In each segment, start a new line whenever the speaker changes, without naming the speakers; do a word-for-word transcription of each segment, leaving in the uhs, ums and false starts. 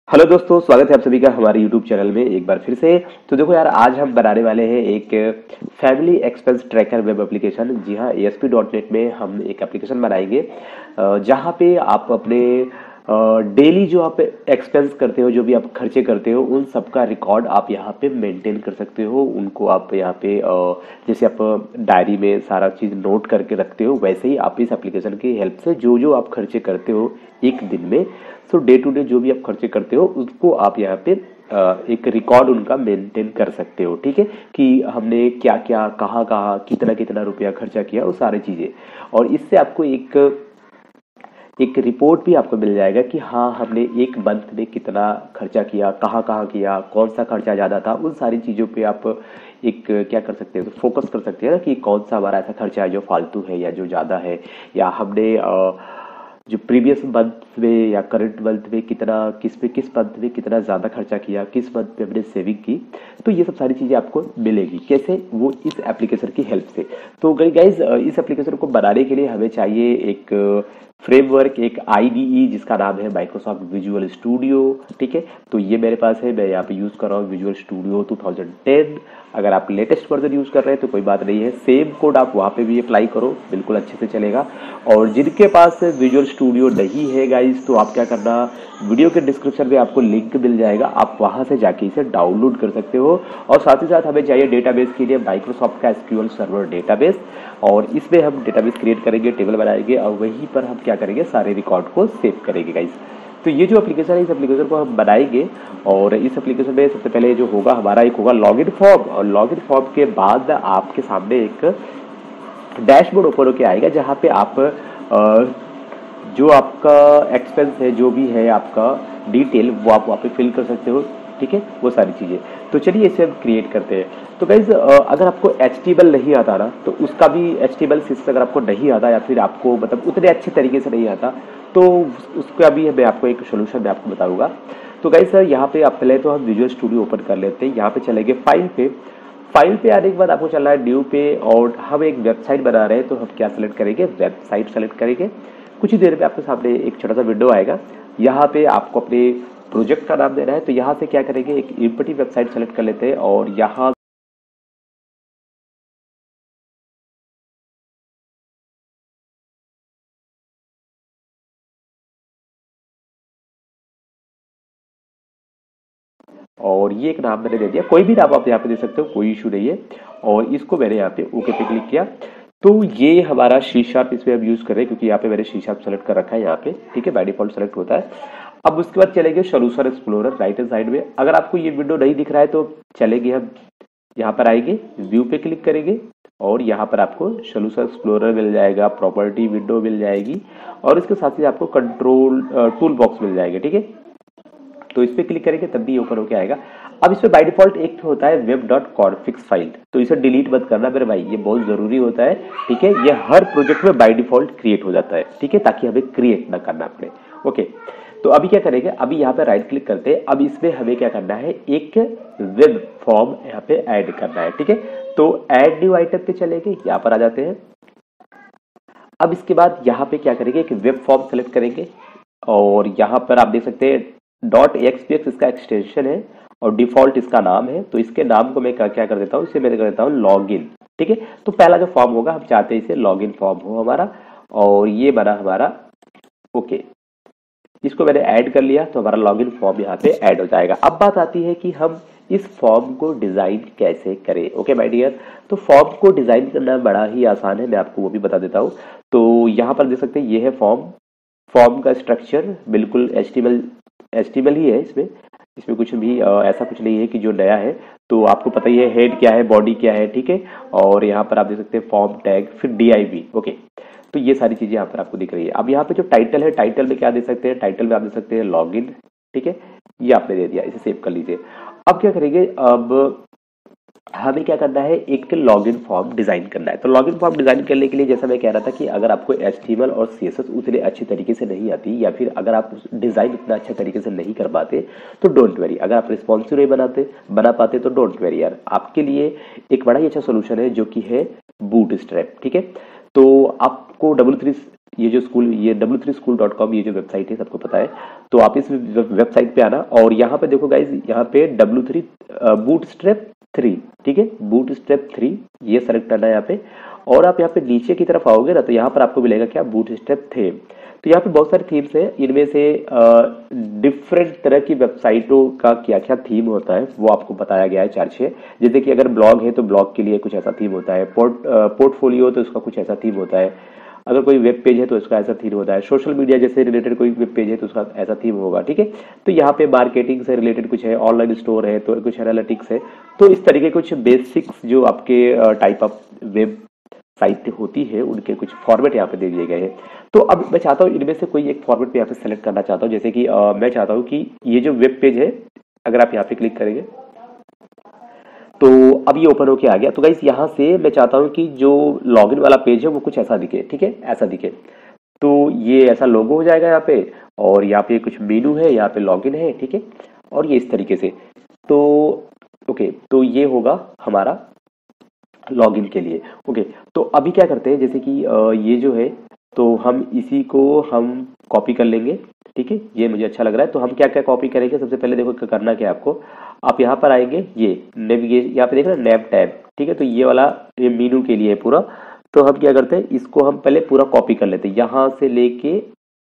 Hello दोस्तों, स्वागत है आप सभी का हमारे यूट्यूब चैनल में एक बार फिर से। तो देखो यार, आज हम बनाने वाले हैं एक family expense tracker web application. जी हाँ, A S P dot net में हम एक एप्लीकेशन बनाएंगे अ, जहाँ पे आप अपने डेली जो आप एक्सपेंस करते हो, जो भी आप खर्चे करते हो, उन सब का रिकॉर्ड आप यहाँ पे मेंटेन कर सकते हो। उनको आप यहाँ पे अ, जैसे आप डायरी में सारा चीज़ नोट करके रखते हो, वैसे ही आप इस एप्लीकेशन की हेल्प से जो जो आप खर्चे करते हो एक दिन में, सो डे टू डे जो भी आप खर्चे करते हो उसको आप यहाँ पे अ, एक रिकॉर्ड उनका मेंटेन कर सकते हो। ठीक है, कि हमने क्या क्या कहाँ कहाँ कितना कितना रुपया खर्चा किया, वो सारी चीज़ें। और इससे आपको एक एक रिपोर्ट भी आपको मिल जाएगा कि हाँ, हमने एक मंथ में कितना खर्चा किया, कहाँ कहाँ किया, कौन सा खर्चा ज़्यादा था। उन सारी चीज़ों पे आप एक क्या कर सकते हो, फोकस कर सकते हैं ना, कि कौन सा हमारा ऐसा खर्चा है जो फालतू है या जो ज़्यादा है, या हमने अ, जो प्रीवियस मंथ में या करंट मंथ में कितना, किस पे किस मंथ में कितना ज़्यादा खर्चा किया, किस मंथ में हमने सेविंग की। तो ये सब सारी चीज़ें आपको मिलेगी कैसे, वो इस एप्लीकेशन की हेल्प से। तो गाइज, इस एप्लीकेशन को बनाने के लिए हमें चाहिए एक फ्रेमवर्क, एक आई डी ई जिसका नाम है माइक्रोसॉफ्ट विजुअल स्टूडियो। ठीक है, तो ये मेरे पास है, मैं यहाँ पे यूज़ कर रहा हूँ visual studio two thousand ten. अगर आप लेटेस्ट वर्जन यूज़ कर रहे हैं तो कोई बात नहीं है, सेम कोड आप वहाँ पे भी अप्लाई करो, बिल्कुल अच्छे से चलेगा। और जिनके पास विजुअल स्टूडियो नहीं है गाइज, तो आप क्या करना, वीडियो के डिस्क्रिप्शन में आपको लिंक मिल जाएगा, आप वहाँ से जाके इसे डाउनलोड कर सकते हो। और साथ ही साथ हमें चाहिए डेटाबेस के लिए माइक्रोसॉफ्ट का S Q L server database, और इसमें हम डेटाबेस क्रिएट करेंगे, टेबल बनाएंगे, और वहीं पर हम क्या करेंगे, सारे रिकॉर्ड को सेव करेंगे गाइज। तो ये जो एप्लीकेशन है, इस एप्लीकेशन को हम बनाएंगे। और इस एप्लीकेशन में सबसे पहले जो होगा हमारा, एक होगा लॉगिन फॉर्म, और लॉगिन फॉर्म के बाद आपके सामने एक डैशबोर्ड ओपन होकर आएगा, जहाँ पे आप अ, जो आपका एक्सपेंस है, जो भी है आपका डिटेल, वो आप वहाँ पे फिल कर सकते हो। ठीक है, वो सारी चीज़ें। तो चलिए इसे हम क्रिएट करते हैं। तो गाइज, अगर आपको एच टी एम एल नहीं आता ना, तो उसका भी H T M L CSS अगर आपको नहीं आता, या फिर आपको मतलब उतने अच्छे तरीके से नहीं आता, तो उसका भी मैं आपको एक सोल्यूशन मैं आपको बताऊंगा। तो गाइज सर, यहाँ पे आप पहले तो हम विजुअल स्टूडियो ओपन कर लेते हैं। यहाँ पे चलेंगे फाइल पे। फाइल पे आने के बाद आपको चलना है न्यू पे, और हम एक वेबसाइट बना रहे हैं, तो हम क्या सेलेक्ट करेंगे, वेबसाइट सेलेक्ट करेंगे। कुछ ही देर में आपके सामने एक छोटा सा विंडो आएगा, यहाँ पे आपको अपने प्रोजेक्ट का नाम देना है। तो यहाँ से क्या करेंगे, एक इम्पटी वेबसाइट सेलेक्ट कर लेते हैं, और यहाँ और ये एक नाम मैंने दे दिया, कोई भी नाम आप यहाँ पे दे सकते हो, कोई इशू नहीं है। और इसको मैंने यहाँ पे ओके पे क्लिक किया। तो ये हमारा सी शार्प इसमें हम यूज कर रहे हैं, क्योंकि यहाँ पे मैंने सी शार्प सेलेक्ट कर रखा है यहाँ पे। ठीक है, बाय डिफॉल्ट सेलेक्ट होता है। अब उसके बाद चलेंगे solution explorer right hand side में। अगर आपको ये विंडो नहीं दिख रहा है तो चलेंगे, हम यहाँ पर आएंगे, व्यू पे क्लिक करेंगे, और यहाँ पर आपको सोल्यूशन एक्सप्लोरर मिल जाएगा, प्रॉपर्टी विंडो मिल जाएगी, और इसके साथ ही आपको कंट्रोल टूल बॉक्स मिल जाएगा। ठीक है, तो इस पे क्लिक करेंगे तब भी ओपन होके आएगा। अब इसमें बाय डिफॉल्ट एक होता है वेब डॉट कॉन्फिग फाइल, तो इसे डिलीट मत करना मेरे भाई, ये बहुत जरूरी होता है। ठीक है, ये हर प्रोजेक्ट में बाय डिफॉल्ट क्रिएट हो जाता है। ठीक है, ताकि हमें क्रिएट ना करना पड़े। ओके, तो अभी क्या करेंगे, अभी यहाँ पे राइट क्लिक करते हैं। अब इसमें हमें क्या करना है, एक वेब फॉर्म यहाँ पे ऐड करना है। ठीक है, तो ऐड न्यू आइटम पे चलेंगे, यहाँ पर आ जाते हैं। अब इसके बाद यहाँ पे क्या करेंगे, एक वेब फॉर्म सेलेक्ट करेंगे, और यहाँ पर आप देख सकते हैं डॉट एक्सपीएक्स इसका एक्सटेंशन है, और डिफॉल्ट इसका नाम है। तो इसके नाम को मैं क्या क्या कर देता हूँ, इसे मैं कर देता हूँ लॉगिन। ठीक है, तो पहला जो फॉर्म होगा, हम चाहते हैं इसे लॉगिन फॉर्म हो हमारा, और ये बना हमारा ओके। इसको मैंने ऐड कर लिया, तो हमारा लॉगिन फॉर्म यहाँ पे ऐड हो जाएगा। अब बात आती है कि हम इस फॉर्म को डिजाइन कैसे करें। ओके माय डियर, तो फॉर्म को डिजाइन करना बड़ा ही आसान है, मैं आपको वो भी बता देता हूँ। तो यहाँ पर देख सकते हैं, ये है फॉर्म। फॉर्म का स्ट्रक्चर बिल्कुल H T M L H T M L ही है। इसमें इसमें कुछ भी आ, ऐसा कुछ नहीं है कि जो नया है। तो आपको पता ही है हेड क्या है, बॉडी क्या है। ठीक है, और यहाँ पर आप देख सकते हैं फॉर्म टैग, फिर डी आई वी। ओके, तो ये सारी चीजें यहाँ पर आपको दिख रही है। अब यहाँ पे जो टाइटल है, टाइटल में क्या दे सकते हैं, टाइटल में आप दे सकते हैं लॉगिन। ठीक है, ये आपने दे दिया, इसे सेव कर लीजिए। अब क्या करेंगे, अब हमें क्या करना है, एक लॉगिन फॉर्म डिजाइन करना है। तो लॉगिन फॉर्म डिजाइन करने के लिए, जैसा मैं कह रहा था कि अगर आपको एच टी एम एल और सी एस एस उतने अच्छे तरीके से नहीं आती, या फिर अगर आप डिजाइन उतना अच्छे तरीके से नहीं कर पाते, तो डोंट वेरी। अगर आप रिस्पॉन्सिव नहीं बनाते बना पाते तो डोंट वेरी यार, आपके लिए एक बड़ा ही अच्छा सोल्यूशन है, जो कि है बूट स्ट्रैप। ठीक है, तो आपको डब्ल्यू थ्री ये जो स्कूल, ये W three school dot com ये जो वेबसाइट है सबको पता है। तो आप इस वेबसाइट पे आना और यहाँ पे देखो गाइज, यहाँ पे डब्ल्यू थ्री बूटस्ट्रैप थ्री, ठीक है, बूटस्ट्रैप थ्री ये सेलेक्ट करना है यहाँ पे। और आप यहाँ पे नीचे की तरफ आओगे ना तो यहाँ पर आपको मिलेगा क्या, बूटस्ट्रैप थीम। तो यहाँ पे बहुत सारे थीम्स हैं, इनमें से डिफरेंट तरह की वेबसाइटों का क्या क्या थीम होता है वो आपको बताया गया है चार छः। जैसे कि अगर ब्लॉग है तो ब्लॉग के लिए कुछ ऐसा थीम होता है, पोर्ट पोर्टफोलियो तो उसका कुछ ऐसा थीम होता है, अगर कोई वेब पेज है तो इसका ऐसा थीम होता है, सोशल मीडिया जैसे रिलेटेड कोई वेब पेज है तो उसका ऐसा थीम होगा, ठीक है। तो यहाँ पे मार्केटिंग से रिलेटेड कुछ है, ऑनलाइन स्टोर है तो कुछ एनालिटिक्स है। तो इस तरीके कुछ बेसिक्स जो आपके टाइप ऑफ वेब साइट होती है उनके कुछ फॉर्मेट यहाँ पे दे दिए गए हैं। तो अब मैं चाहता हूँ इनमें से कोई एक फॉर्मेट पे यहाँ पे सेलेक्ट करना चाहता हूँ। जैसे कि आ, मैं चाहता हूँ कि ये जो वेब पेज है, अगर आप यहाँ पे क्लिक करेंगे तो अब ये ओपन होके आ गया। तो गाइस यहाँ से मैं चाहता हूँ कि जो लॉगिन वाला पेज है वो कुछ ऐसा दिखे, ठीक है, ऐसा दिखे। तो ये ऐसा लोगो हो जाएगा यहाँ पे, और यहाँ पे कुछ मेनू है, यहाँ पे लॉगिन है, ठीक है, और ये इस तरीके से। तो ओके, तो ये होगा हमारा लॉगिन के लिए। ओके, तो अभी क्या करते हैं, जैसे कि ये जो है तो हम इसी को हम कॉपी कर लेंगे, ठीक है, ये मुझे अच्छा लग रहा है। तो हम क्या क्या कॉपी करेंगे, सबसे पहले देखो करना क्या है आपको, आप यहाँ पर आएंगे, ये नेविगेशन यहाँ पे देख रहे हैं नैब टैब, ठीक है, तो ये वाला ये मेनू के लिए है पूरा। तो हम क्या करते हैं, इसको हम पहले पूरा कॉपी कर लेते हैं, यहाँ से लेके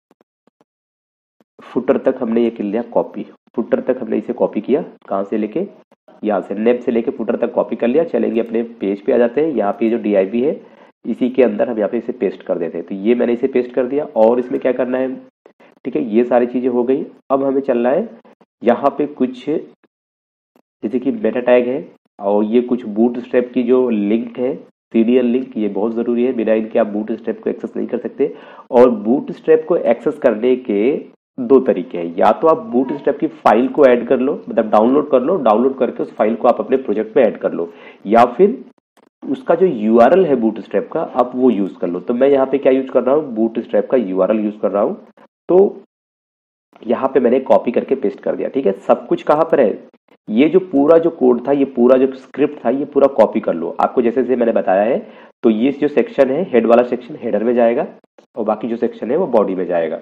फुटर तक हमने ये कर लिया कॉपी, फुटर तक हमने इसे कॉपी किया, कहाँ से लेके, यहाँ से नेब से लेके फुटर तक कॉपी कर लिया। चलेंगे अपने पेज पे आ जाते हैं, यहाँ पे जो डी आई बी है इसी के अंदर हम यहाँ पे इसे पेस्ट कर देते हैं। तो ये मैंने इसे पेस्ट कर दिया और इसमें क्या करना है, ठीक है, ये सारी चीजें हो गई। अब हमें चलना है यहाँ पे कुछ, जैसे कि मेटा टैग है और ये कुछ बूट स्ट्रैप की जो लिंक है, सीरियल लिंक, ये बहुत जरूरी है, बिना इनके आप बूट स्ट्रैप को एक्सेस नहीं कर सकते। और बूट स्ट्रैप को एक्सेस करने के दो तरीके हैं, या तो आप बूट स्ट्रैप की फाइल को ऐड कर लो, मतलब डाउनलोड कर लो, डाउनलोड करके उस फाइल को आप अपने प्रोजेक्ट में ऐड कर लो, या फिर उसका जो यूआरएल है बूट स्ट्रैप का आप वो यूज कर लो। तो मैं यहाँ पे क्या यूज कर रहा हूँ, बूट स्ट्रैप का यूआरएल यूज कर रहा हूँ। तो यहाँ पे मैंने कॉपी करके पेस्ट कर दिया, ठीक है। सब कुछ कहाँ पर है, ये जो पूरा जो कोड था, ये पूरा जो स्क्रिप्ट था, ये पूरा कॉपी कर लो, आपको जैसे जैसे मैंने बताया है। तो ये जो सेक्शन है, हेड वाला सेक्शन हेडर में जाएगा और बाकी जो सेक्शन है वो बॉडी में जाएगा,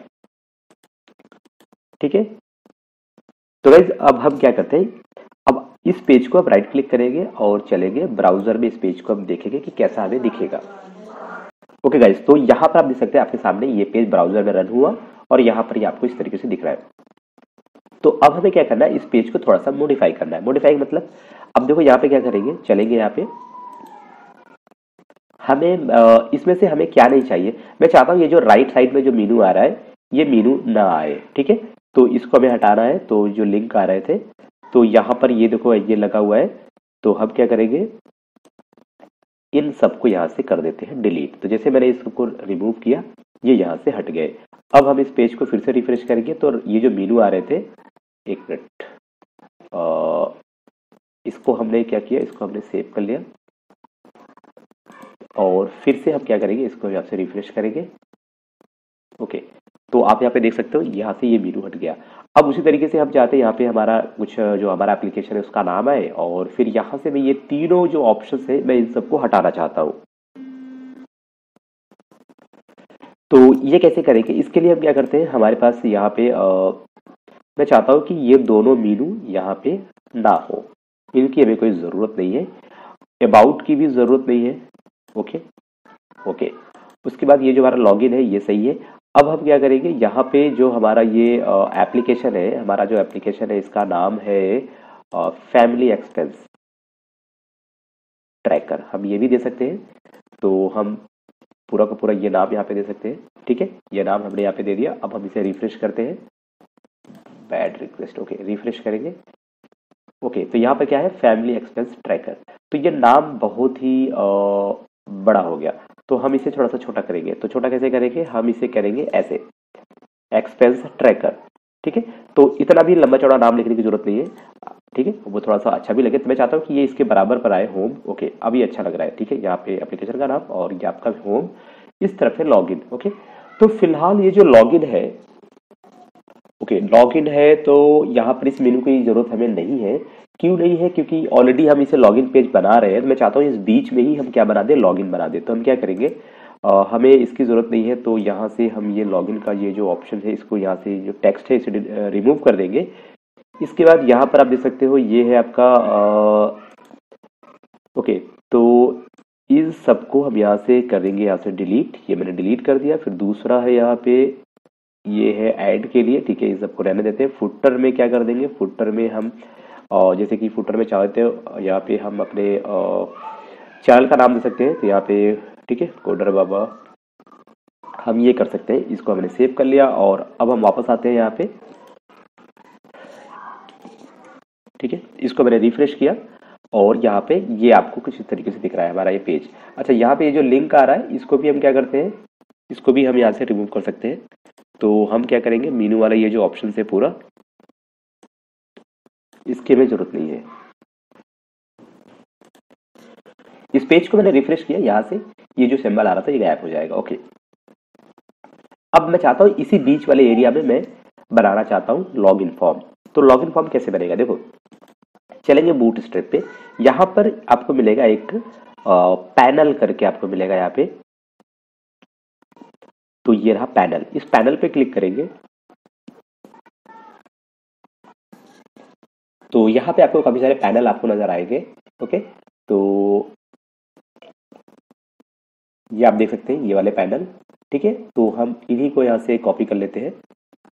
ठीक है। तो गाइस अब हम क्या करते हैं, अब इस पेज को आप राइट क्लिक करेंगे और चलेंगे ब्राउजर में, इस पेज को हम देखेंगे कि कैसा हमें दिखेगा। ओके गाइस, तो यहाँ पर आप देख सकते हैं आपके सामने ये पेज ब्राउजर में रन हुआ और यहाँ पर ये आपको इस तरीके से दिख रहा है। तो अब हमें क्या करना है, इस पेज को थोड़ा सा मॉडिफाई करना है। मॉडिफाई मतलब अब देखो यहाँ पे क्या करेंगे, चलेंगे यहाँ पे, हमें इसमें से हमें क्या नहीं चाहिए, मैं चाहता हूँ ये जो राइट साइड में जो मेनू आ रहा है ये मेनू ना आए, ठीक है। तो इसको हमें हटाना है। तो जो लिंक आ रहे थे, तो यहाँ पर ये देखो ये लगा हुआ है, तो हम क्या करेंगे, इन सबको यहाँ से कर देते हैं डिलीट। तो जैसे मैंने इसको रिमूव किया, ये यहाँ से हट गए। अब हम इस पेज को फिर से रिफ्रेश करेंगे तो ये जो मेनू आ रहे थे, एक मिनट, इसको हमने क्या किया, इसको हमने सेव कर लिया और फिर से हम क्या करेंगे, इसको यहाँ से रिफ्रेश करेंगे। ओके, तो आप यहाँ पे देख सकते हो यहाँ से ये मेनू हट गया। अब उसी तरीके से हम चाहते हैं यहाँ पे हमारा कुछ जो हमारा एप्लीकेशन है उसका नाम आए और फिर यहाँ से मैं ये तीनों जो ऑप्शंस है मैं इन सबको हटाना चाहता हूँ। तो ये कैसे करेंगे, इसके लिए हम क्या करते हैं, हमारे पास यहाँ पे आ, मैं चाहता हूँ कि ये दोनों मेनू यहाँ पे ना हो, इनकी हमें कोई ज़रूरत नहीं है, अबाउट की भी ज़रूरत नहीं है। ओके ओके, उसके बाद ये जो हमारा लॉगिन है ये सही है। अब हम क्या करेंगे, यहाँ पे जो हमारा ये एप्लीकेशन है, हमारा जो एप्लीकेशन है इसका नाम है फैमिली एक्सपेंस ट्रैकर, हम ये भी दे सकते हैं। तो हम पूरा का पूरा ये नाम यहाँ पे दे सकते हैं, ठीक है, ये नाम हमने यहाँ पे दे दिया। अब हम इसे रिफ्रेश करते हैं, बैड रिक्वेस्ट, ओके, रिफ्रेश करेंगे। ओके, तो यहाँ पे क्या है, फैमिली एक्सपेंस ट्रैकर। तो ये नाम बहुत ही आ, बड़ा हो गया, तो हम इसे थोड़ा सा छोटा करेंगे। तो छोटा कैसे करेंगे, हम इसे करेंगे ऐसे, एक्सपेंस ट्रैकर, ठीक है। तो इतना भी लंबा चौड़ा नाम लिखने की जरूरत नहीं है, ठीक है, वो थोड़ा सा अच्छा भी लगे। तो मैं चाहता हूँ कि ये इसके बराबर पर आए, होम। ओके, अब ये अच्छा लग रहा है, ठीक है, यहाँ पे एप्लीकेशन का नाम और ये आपका होम, इस तरफ है लॉगिन। ओके, तो फिलहाल ये जो लॉगिन है, ओके लॉगिन है, तो यहाँ पर इस मेनू की जरूरत हमें नहीं है। क्यों नहीं है, क्योंकि ऑलरेडी हम इसे लॉगिन पेज बना रहे हैं। तो मैं चाहता हूँ इस बीच में ही हम क्या बना दें, लॉगिन बना दें। तो हम क्या करेंगे, आ, हमें इसकी ज़रूरत नहीं है, तो यहाँ से हम ये लॉगिन का ये जो ऑप्शन है इसको यहाँ से जो टेक्स्ट है इसे रिमूव कर देंगे। इसके बाद यहाँ पर आप देख सकते हो ये है आपका आ, ओके, तो इस सबको हम यहाँ से कर देंगे यहाँ से डिलीट। ये मैंने डिलीट कर दिया। फिर दूसरा है यहाँ पे ये है ऐड के लिए, ठीक है, इस सबको रहने देते हैं। फुटर में क्या कर देंगे, फुटर में हम आ, जैसे कि फुटर में चाहते हो यहाँ पे हम अपने चैनल का नाम दे सकते हैं, तो यहाँ पे ठीक है कोडर बाबा हम ये कर सकते हैं। इसको हमने सेव कर लिया और अब हम वापस आते हैं यहाँ पे, ठीक है, इसको मैंने रिफ्रेश किया और यहाँ पे ये आपको कुछ इस तरीके से दिख रहा है हमारा ये पेज। अच्छा, यहाँ पे ये जो लिंक आ रहा है इसको भी हम क्या करते हैं, इसको भी हम यहाँ से रिमूव कर सकते हैं। तो हम क्या करेंगे, मेनू वाला ये जो ऑप्शन है पूरा, इसकी हमें जरूरत नहीं है। इस पेज को मैंने रिफ्रेश किया, यहाँ से ये जो सिंबल आ रहा था ये गायब हो जाएगा। ओके, अब मैं चाहता हूँ इसी बीच वाले एरिया में मैं बनाना चाहता हूँ लॉग इन फॉर्म। तो लॉग इन फॉर्म कैसे बनेगा, देखो चलेंगे बूट स्ट्रैप पे। यहाँ पर आपको मिलेगा एक आ, पैनल करके आपको मिलेगा यहाँ पे। तो ये रहा पैनल, इस पैनल पे क्लिक करेंगे तो यहाँ पे आपको काफी सारे पैनल आपको नजर आएंगे। ओके, तो ये आप देख सकते हैं ये वाले पैनल, ठीक है। तो हम इन्हीं को यहाँ से कॉपी कर लेते हैं।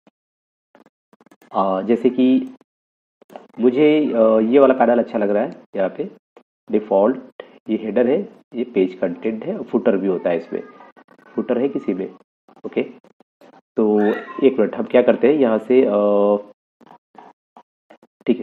आ, जैसे कि मुझे आ, ये वाला पैनल अच्छा लग रहा है। यहाँ पे डिफॉल्ट ये हेडर है, ये पेज कंटेंट है, फुटर भी होता है इसमें, फुटर है किसी में। ओके, तो एक मिनट हम क्या करते हैं यहाँ से, ठीक है,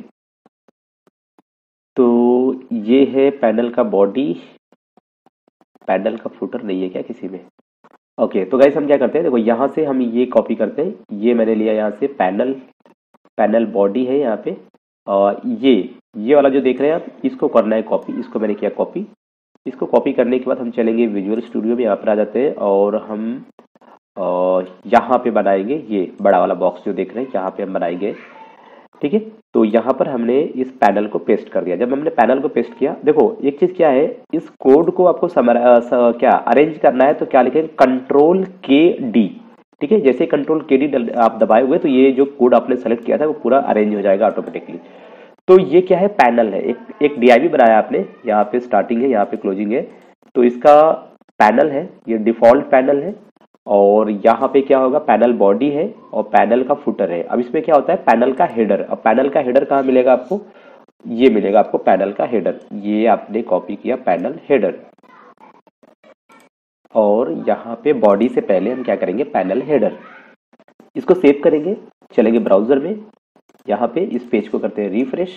तो ये है पैनल का बॉडी, पैनल का फुटर नहीं है क्या किसी में। ओके, तो गाइस हम क्या करते हैं, देखो यहाँ से हम ये कॉपी करते हैं। ये मैंने लिया यहाँ से पैनल, पैनल बॉडी है यहाँ पे, और ये ये वाला जो देख रहे हैं आप, इसको करना है कॉपी। इसको मैंने किया कॉपी। इसको कॉपी करने के बाद हम चलेंगे विजुअल स्टूडियो में, यहाँ पर आ जाते हैं और हम यहाँ पे बनाएंगे ये बड़ा वाला बॉक्स जो देख रहे हैं, यहाँ पे हम बनाएंगे, ठीक है। तो यहाँ पर हमने इस पैनल को पेस्ट कर दिया। जब हमने पैनल को पेस्ट किया, देखो एक चीज क्या है, इस कोड को आपको समर, आ, स, क्या अरेंज करना है, तो क्या लिखेंगे, कंट्रोल के डी, ठीक है। जैसे कंट्रोल के डी आप दबाए हुए तो ये जो कोड आपने सेलेक्ट किया था वो पूरा अरेंज हो जाएगा ऑटोमेटिकली। तो ये क्या है, पैनल है, एक एक डीआईवी बनाया आपने, यहाँ पे स्टार्टिंग है, यहाँ पे क्लोजिंग है, तो इसका पैनल है, ये डिफॉल्ट पैनल है। और यहाँ पे क्या होगा, पैनल बॉडी है और पैनल का फुटर है। अब इसमें क्या होता है, पैनल का हेडर। अब पैनल का हेडर कहाँ मिलेगा आपको, ये मिलेगा आपको पैनल का हेडर। ये आपने कॉपी किया पैनल हेडर, और यहाँ पे बॉडी से पहले हम क्या करेंगे, पैनल हेडर। इसको सेव करेंगे, चलेंगे ब्राउजर में, यहाँ पे इस पेज को करते हैं रिफ्रेश।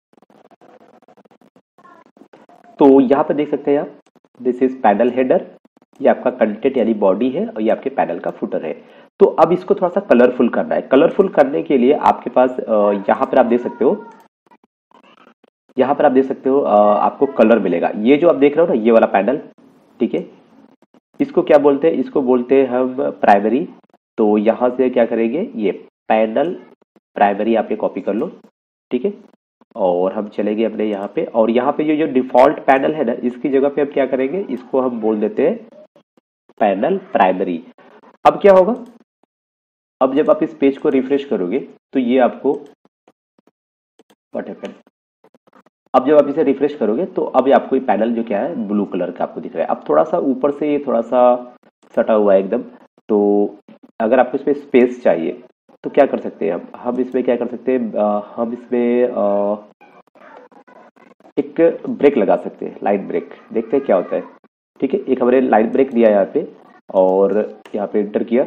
तो यहाँ पे देख सकते हैं आप, दिस इज पैनल हेडर, ये आपका कंटेंट यानी बॉडी है और ये आपके पैनल का फुटर है। तो अब इसको थोड़ा सा कलरफुल करना है। कलरफुल करने के लिए आपके पास यहाँ पर आप देख सकते हो, यहाँ पर आप देख सकते हो आपको कलर मिलेगा। ये जो आप देख रहे हो ना, ये वाला पैनल, ठीक है, इसको क्या बोलते हैं, इसको बोलते हैं हम प्राइमरी। तो यहाँ से क्या करेंगे, ये पैनल प्राइमरी आप ये कॉपी कर लो, ठीक है। और हम चलेंगे अपने यहाँ पे, और यहाँ पे ये जो डिफॉल्ट पैनल है ना, इसकी जगह पे अब क्या करेंगे, इसको हम बोल देते हैं पैनल प्राइमरी। अब क्या होगा, अब जब आप इस पेज को रिफ्रेश करोगे तो ये आपको व्हाट हैपेंड, अब जब आप इसे रिफ्रेश करोगे तो अब ये आपको ये पैनल जो क्या है, ब्लू कलर का आपको दिख रहा है। अब थोड़ा सा ऊपर से ये थोड़ा सा सटा हुआ है एकदम। तो अगर आपको इसमें स्पेस चाहिए तो क्या कर सकते हैं हम हम इसमें क्या कर सकते हैं, हम इसमें आ, एक ब्रेक लगा सकते हैं, लाइट ब्रेक। देखते हैं क्या होता है, ठीक है। एक हमने लाइट ब्रेक दिया यहाँ पे और यहाँ पे एंटर किया,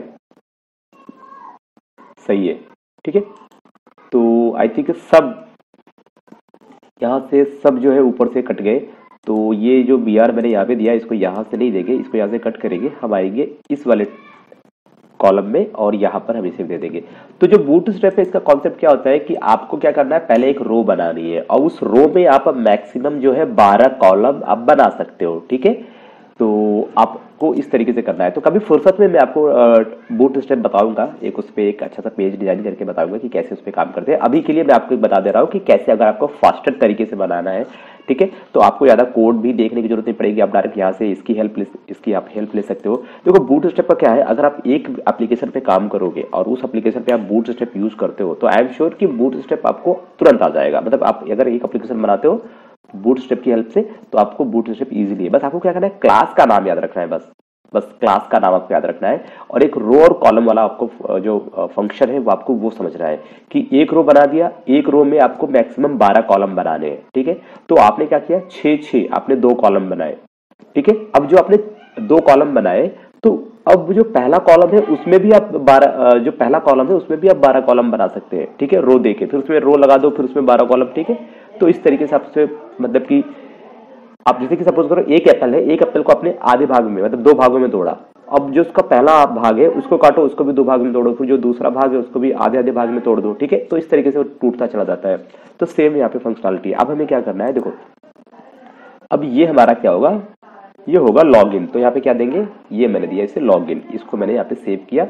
सही है, ठीक है। तो आई थिंक सब यहाँ से सब जो है ऊपर से कट गए। तो ये जो बी आर मैंने यहाँ पे दिया, इसको यहाँ से नहीं देंगे, इसको यहाँ से कट करेंगे, हम आएंगे इस वाले कॉलम में और यहाँ पर हम इसे दे देंगे। तो जो बूटस्ट्रैप है, इसका कॉन्सेप्ट क्या होता है कि आपको क्या करना है, पहले एक रो बनानी है और उस रो में आप मैक्सिमम जो है बारह कॉलम आप बना सकते हो, ठीक है। तो आपको इस तरीके से करना है। तो कभी फुर्सत में मैं आपको बूट स्ट्रैप बताऊंगा, एक उस पर एक अच्छा सा पेज डिजाइन करके बताऊंगा कि कैसे उस पर काम करते हैं। अभी के लिए मैं आपको बता दे रहा हूँ कि कैसे अगर आपको फास्टर तरीके से बनाना है, ठीक है, तो आपको ज़्यादा कोड भी देखने की जरूरत नहीं पड़ेगी, आप डायरेक्ट यहाँ से इसकी हेल्प ले इसकी आप हेल्प ले सकते हो। देखो बूट स्ट्रैप का क्या है, अगर आप एक एप्लीकेशन पे काम करोगे और उस एप्लीकेशन पे आप बूट स्ट्रैप यूज करते हो तो आई एम श्योर कि बूट स्ट्रैप आपको तुरंत आ जाएगा। मतलब आप अगर एक एप्लीकेशन बनाते हो बूट स्ट्रैप की हेल्प से तो आपको बूट स्ट्रैप इजीली है। बस आपको क्या करना है, क्लास का नाम याद रखना है, बस बस क्लास का नाम आपको याद रखना है, और एक रो और कॉलम वाला आपको जो फंक्शन है वो आपको वो समझना है कि एक रो बना दिया, एक रो में आपको मैक्सिमम बारह कॉलम बनाने हैं, ठीक है। तो आपने क्या किया, छह छह आपने दो कॉलम बनाए, ठीक है। अब जो आपने दो कॉलम बनाए तो अब जो पहला कॉलम है उसमें भी आप बारह, जो पहला कॉलम है उसमें भी आप बारह कॉलम बना सकते हैं, ठीक है, रो देके, फिर उसमें रो लगा दो, फिर उसमें बारह कॉलम, ठीक है। तो इस तरीके से आपसे मतलब कि आप जैसे कि सपोज करो एक एप्पल है, एक एप्पल को आपने आधे भाग में मतलब दो भागों में तोड़ा, अब जो उसका पहला भाग है उसको काटो, उसको भी दो भाग में तोड़ो, फिर जो दूसरा भाग है उसको भी आधे आधे भाग में तोड़ दो, ठीक है। तो इस तरीके से वो टूटता चला जाता है। तो सेम यहाँ पे फंक्शनलिटी है। अब हमें क्या करना है, देखो अब ये हमारा क्या होगा, ये होगा लॉगिन। तो यहाँ पे क्या देंगे, ये मैंने दिया इसे लॉगिन, इसको मैंने यहाँ पे सेव किया।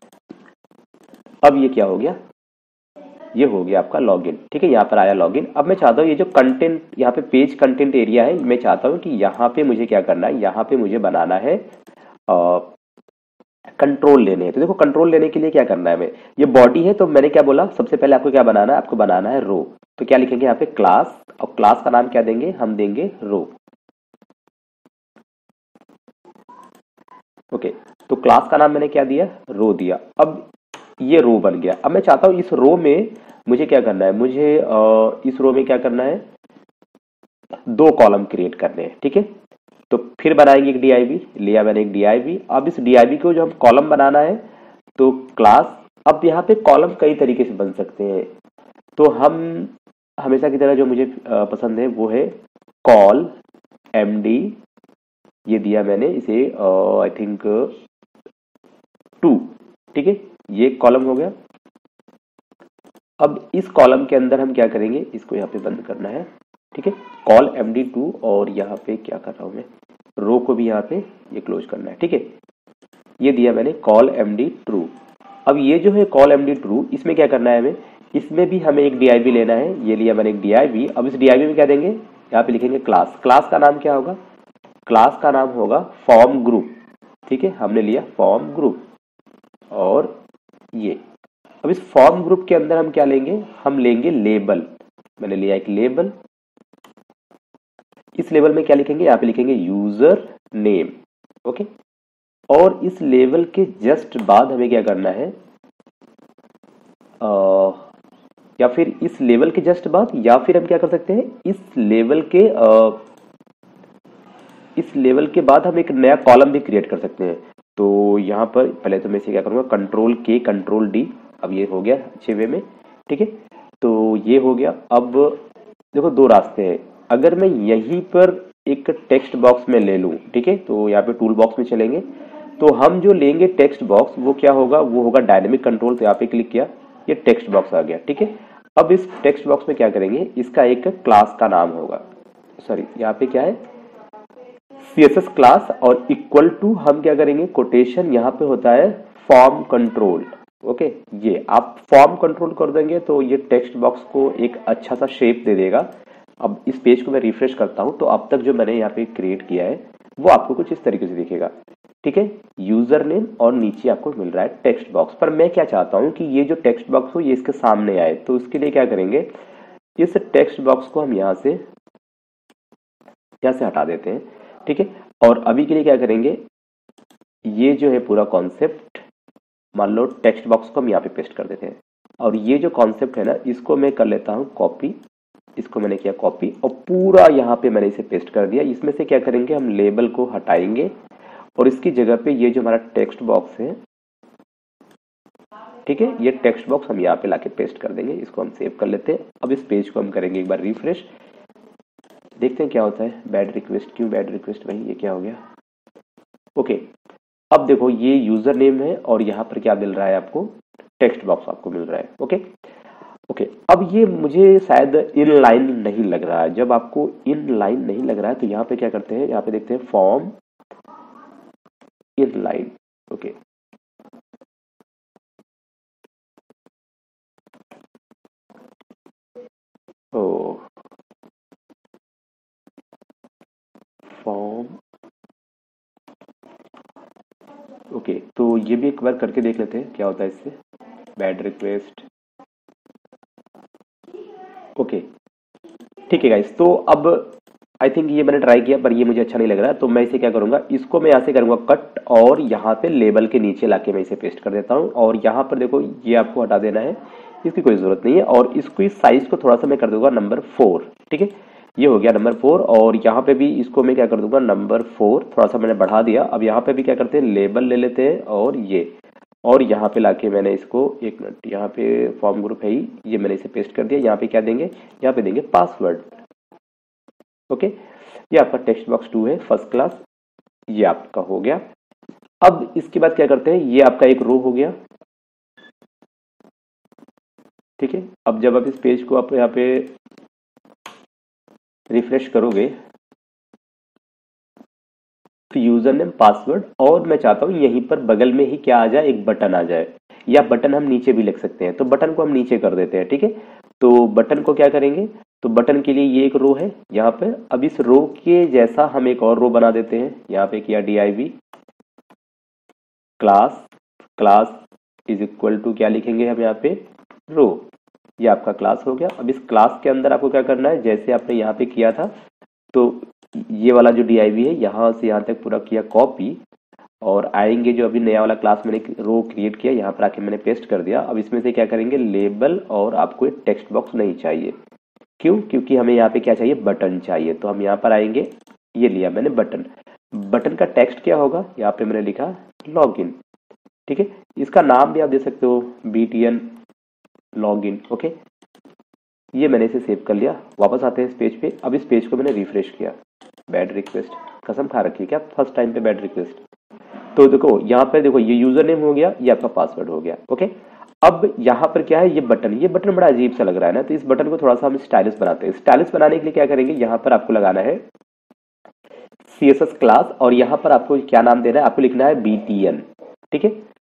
अब ये क्या हो गया, ये हो गया आपका लॉगिन, ठीक है, यहाँ पर आया लॉगिन। अब मैं चाहता हूँ ये जो कंटेंट यहाँ पे पेज कंटेंट एरिया है, मैं चाहता हूँ कि यहाँ पे मुझे क्या करना है, यहाँ पे मुझे बनाना है कंट्रोल लेने हैं। तो देखो कंट्रोल लेने के लिए क्या करना है, मैं ये बॉडी है तो मैंने क्या बोला, सबसे पहले आपको क्या बनाना है, आपको बनाना है रो। तो क्या लिखेंगे यहाँ पे क्लास, और क्लास का नाम क्या देंगे, हम देंगे रो। ओके, तो क्लास का नाम मैंने क्या दिया, रो दिया। अब ये रो बन गया। अब मैं चाहता हूं इस रो में मुझे क्या करना है, मुझे आ, इस रो में क्या करना है, दो कॉलम क्रिएट करने हैं, ठीक है। तो फिर बनाएंगे एक डीआईवी, लिया मैंने एक डीआईवी। अब इस डीआईवी को जो हम कॉलम बनाना है तो क्लास, अब यहाँ पे कॉलम कई तरीके से बन सकते हैं, तो हम हमेशा की तरह जो मुझे पसंद है वो है कॉल एमडी, ये दिया मैंने इसे आई थिंक टू, ठीक है, ये कॉलम हो गया। अब इस कॉलम के अंदर हम क्या करेंगे, इसको यहाँ पे बंद करना है, ठीक है, कॉल एमडी टू, और यहाँ पे क्या कर रहा हूं मैं, रो को भी यहाँ पे ये क्लोज करना है, ठीक है। ये दिया मैंने कॉल एमडी ट्रू। अब ये जो है कॉल एमडी ट्रू, इसमें क्या करना है हमें, इसमें भी हमें एक डीआईवी लेना है, ये लिया मैंने एक डीआईवी। अब इस डीआईवी में क्या देंगे, यहाँ पे लिखेंगे क्लास। क्लास का नाम क्या होगा, क्लास का नाम होगा फॉर्म ग्रुप, ठीक है, हमने लिया फॉर्म ग्रुप। और ये अब इस फॉर्म ग्रुप के अंदर हम क्या लेंगे, हम लेंगे लेबल, मैंने लिया एक लेबल। इस लेबल में क्या लिखेंगे, यहाँ पे लिखेंगे यूजर नेम, ओके। और इस लेबल के जस्ट बाद हमें क्या करना है, आ, या फिर इस लेबल के जस्ट बाद, या फिर हम क्या कर सकते हैं, इस लेबल के आ, इस लेवल के बाद हम एक नया कॉलम भी क्रिएट कर सकते हैं। तो यहाँ पर पहले तो मैं इसे क्या करूँगा, कंट्रोल के कंट्रोल डी, अब ये हो गया अच्छे वे में, ठीक है। तो ये हो गया। अब देखो दो रास्ते हैं, अगर मैं यहीं पर एक टेक्स्ट बॉक्स में ले लूँ, ठीक है, तो यहाँ पे टूल बॉक्स में चलेंगे, तो हम जो लेंगे टेक्स्ट बॉक्स वो क्या होगा, वो होगा डायनेमिक कंट्रोल। तो यहाँ पे क्लिक किया, ये टेक्स्ट बॉक्स आ गया, ठीक है। अब इस टेक्स्ट बॉक्स में क्या करेंगे, इसका एक क्लास का नाम होगा, सॉरी यहाँ पे क्या है, सीएसएस क्लास, और इक्वल टू हम क्या करेंगे, कोटेशन यहाँ पे होता है फॉर्म कंट्रोल, ओके। ये आप फॉर्म कंट्रोल कर देंगे तो ये टेक्स्ट बॉक्स को एक अच्छा सा शेप दे देगा। अब इस पेज को मैं रिफ्रेश करता हूं तो अब तक जो मैंने यहाँ पे क्रिएट किया है वो आपको कुछ इस तरीके से दिखेगा, ठीक है, यूजर नेम, और नीचे आपको मिल रहा है टेक्स्ट बॉक्स। पर मैं क्या चाहता हूं कि ये जो टेक्स्ट बॉक्स हो ये इसके सामने आए, तो उसके लिए क्या करेंगे, इस टेक्स्ट बॉक्स को हम यहाँ से यहाँ से हटा देते हैं, ठीक है। और अभी के लिए क्या करेंगे, ये जो है पूरा कॉन्सेप्ट, मान लो टेक्स्ट बॉक्स को हम यहाँ पे पेस्ट कर देते हैं, और ये जो कॉन्सेप्ट है ना इसको मैं कर लेता हूँ कॉपी, इसको मैंने किया कॉपी, और पूरा यहाँ पे मैंने इसे पेस्ट कर दिया। इसमें से क्या करेंगे, हम लेबल को हटाएंगे और इसकी जगह पे ये जो हमारा टेक्स्ट बॉक्स है, ठीक है, ये टेक्स्ट बॉक्स हम यहाँ पे लाके पेस्ट कर देंगे। इसको हम सेव कर लेते हैं। अब इस पेज को हम करेंगे एक बार रिफ्रेश, देखते हैं क्या होता है। बैड रिक्वेस्ट, क्यों बैड रिक्वेस्ट, भाई ये क्या हो गया, ओके। अब देखो ये यूजर नेम है और यहाँ पर क्या मिल रहा है आपको, टेक्स्ट बॉक्स आपको मिल रहा है, ओके ओके। अब ये मुझे शायद इन लाइन नहीं लग रहा है। जब आपको इन लाइन नहीं लग रहा है तो यहाँ पे क्या करते हैं, यहाँ पे देखते हैं फॉर्म इनलाइन। ओके, ओ फॉर्म। ओके, तो ये भी एक बार करके देख लेते हैं क्या होता है इससे। Bad request. ओके, ठीक है गाइस, तो अब आई थिंक ये मैंने ट्राई किया पर ये मुझे अच्छा नहीं लग रहा है, तो मैं इसे क्या करूंगा, इसको मैं यहाँ से करूंगा कट और यहाँ पे लेबल के नीचे लाके मैं इसे पेस्ट कर देता हूँ। और यहाँ पर देखो ये आपको हटा देना है, इसकी कोई जरूरत नहीं है। और इसको इस साइज को थोड़ा सा मैं कर दूंगा नंबर फोर। ठीक है, ये हो गया नंबर फोर। और यहाँ पे भी इसको मैं क्या कर दूंगा, नंबर फोर थोड़ा सा मैंने बढ़ा दिया। अब यहाँ पे भी क्या करते हैं, लेबल ले लेते हैं और ये, और यहाँ पे लाके मैंने इसको, एक मिनट, यहाँ पे फॉर्म ग्रुप है ही, ये मैंने इसे पेस्ट कर दिया। यहाँ पे क्या देंगे, यहाँ पे देंगे पासवर्ड। ओके, ये आपका टेक्स्ट बॉक्स टू है, फर्स्ट क्लास, ये आपका हो गया। अब इसके बाद क्या करते हैं, ये आपका एक रो हो गया। ठीक है, अब जब आप इस पेज को आप यहाँ पे रिफ्रेश करोगे तो यूजर नेम पासवर्ड, और मैं चाहता हूं यहीं पर बगल में ही क्या आ जाए, एक बटन आ जाए, या बटन हम नीचे भी लिख सकते हैं, तो बटन को हम नीचे कर देते हैं। ठीक है, तो बटन को क्या करेंगे, तो बटन के लिए ये एक रो है यहाँ पे। अब इस रो के जैसा हम एक और रो बना देते हैं, यहाँ पे किया D I V class, class is equal to क्या लिखेंगे हम यहाँ पे, रो। ये आपका क्लास हो गया। अब इस क्लास के अंदर आपको क्या करना है, जैसे आपने यहाँ पे किया था, तो ये वाला जो डी आई वी है यहाँ से यहाँ तक पूरा किया कॉपी, और आएंगे जो अभी नया वाला क्लास मैंने रो क्रिएट किया, यहाँ पर आके मैंने पेस्ट कर दिया। अब इसमें से क्या करेंगे, लेबल, और आपको एक टेक्स्ट बॉक्स नहीं चाहिए। क्यों, क्योंकि हमें यहाँ पे क्या चाहिए, बटन चाहिए। तो हम यहाँ पर आएंगे, ये लिया मैंने बटन। बटन का टेक्स्ट क्या होगा, यहाँ पे मैंने लिखा लॉग इन। ठीक है, इसका नाम भी आप दे सकते हो, B T N log in. Okay, ये मैंने इसे सेव कर लिया। वापस आते हैं इस पेज पे। अब इस पेज को मैंने रिफ्रेश किया, बैड रिक्वेस्ट, कसम खा रखी है क्या फर्स्ट टाइम पे बैड रिक्वेस्ट। तो देखो यहाँ पर, देखो ये यूजर नेम हो गया, ये आपका पासवर्ड हो गया। ओके, अब यहाँ पर क्या है, ये बटन, ये बटन बड़ा अजीब सा लग रहा है ना, तो इस बटन को थोड़ा सा हम स्टाइलिश बनाते हैं। स्टाइलिश बनाने के लिए क्या करेंगे, यहाँ पर आपको लगाना है सी एस एस क्लास, और यहाँ पर आपको क्या नाम देना है, आपको लिखना है बी टी एन। ठीक है,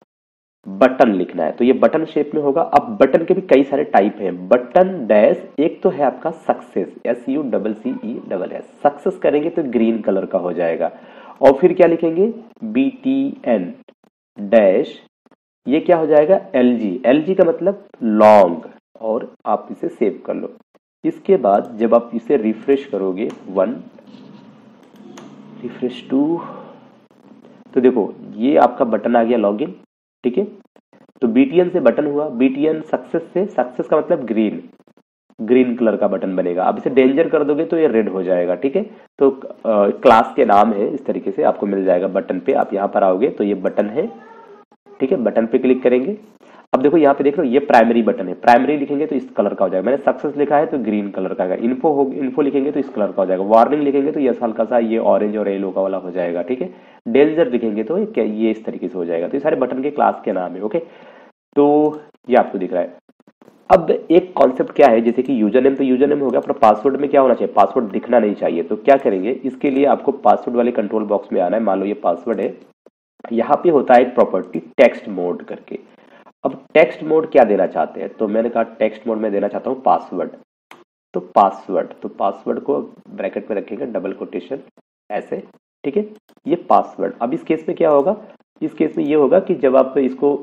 बटन लिखना है, तो ये बटन शेप में होगा। अब बटन के भी कई सारे टाइप हैं, बटन डैश, एक तो है आपका success, S U double C E double S, success करेंगे तो ग्रीन कलर का हो जाएगा। और फिर क्या लिखेंगे, बी टी एन डैश, ये क्या हो जाएगा, एल जी, एल जी का मतलब लॉन्ग, और आप इसे सेव कर लो। इसके बाद जब आप इसे रिफ्रेश करोगे, वन, रिफ्रेश टू, तो देखो ये आपका बटन आ गया लॉगिन। ठीक है, तो बी टी एन से बटन हुआ, बी टी एन सक्सेस से, सक्सेस का मतलब ग्रीन, ग्रीन कलर का बटन बनेगा। अब इसे डेंजर कर दोगे तो ये रेड हो जाएगा। ठीक है, तो आ, क्लास के नाम है, इस तरीके से आपको मिल जाएगा बटन पे। आप यहाँ पर आओगे तो ये बटन है। ठीक है, बटन पे क्लिक करेंगे। अब देखो यहाँ पे देख लो, ये प्राइमरी बटन है, प्राइमरी लिखेंगे तो इस कलर का हो जाएगा। मैंने सक्सेस लिखा है तो ग्रीन कलर का आएगा, इन्फो हो, इन्फो लिखेंगे तो इस कलर का हो जाएगा, वार्निंग लिखेंगे तो ये हल्का सा ये ऑरेंज और येलो का वाला हो जाएगा। ठीक है, डेंजर लिखेंगे तो ये ये इस तरीके से हो जाएगा। तो ये सारे बटन के क्लास के नाम है। ओके, तो ये आपको दिख रहा है। अब एक कॉन्सेप्ट क्या है, जैसे कि यूजर नेम, तो यूजर नेम हो गया, पर पासवर्ड में क्या होना चाहिए, पासवर्ड दिखना नहीं चाहिए। तो क्या करेंगे, इसके लिए आपको पासवर्ड वाले कंट्रोल बॉक्स में आना है। मान लो ये पासवर्ड है, यहाँ पे होता है एक प्रॉपर्टी टेक्स्ट मोड करके। अब टेक्स्ट मोड क्या देना चाहते हैं, तो मैंने कहा टेक्स्ट मोड में देना चाहता हूँ पासवर्ड। तो पासवर्ड, तो पासवर्ड को ब्रैकेट में रखेंगे, डबल कोटेशन ऐसे। ठीक है, ये पासवर्ड। अब इस केस में क्या होगा, इस केस में ये होगा कि जब आप इसको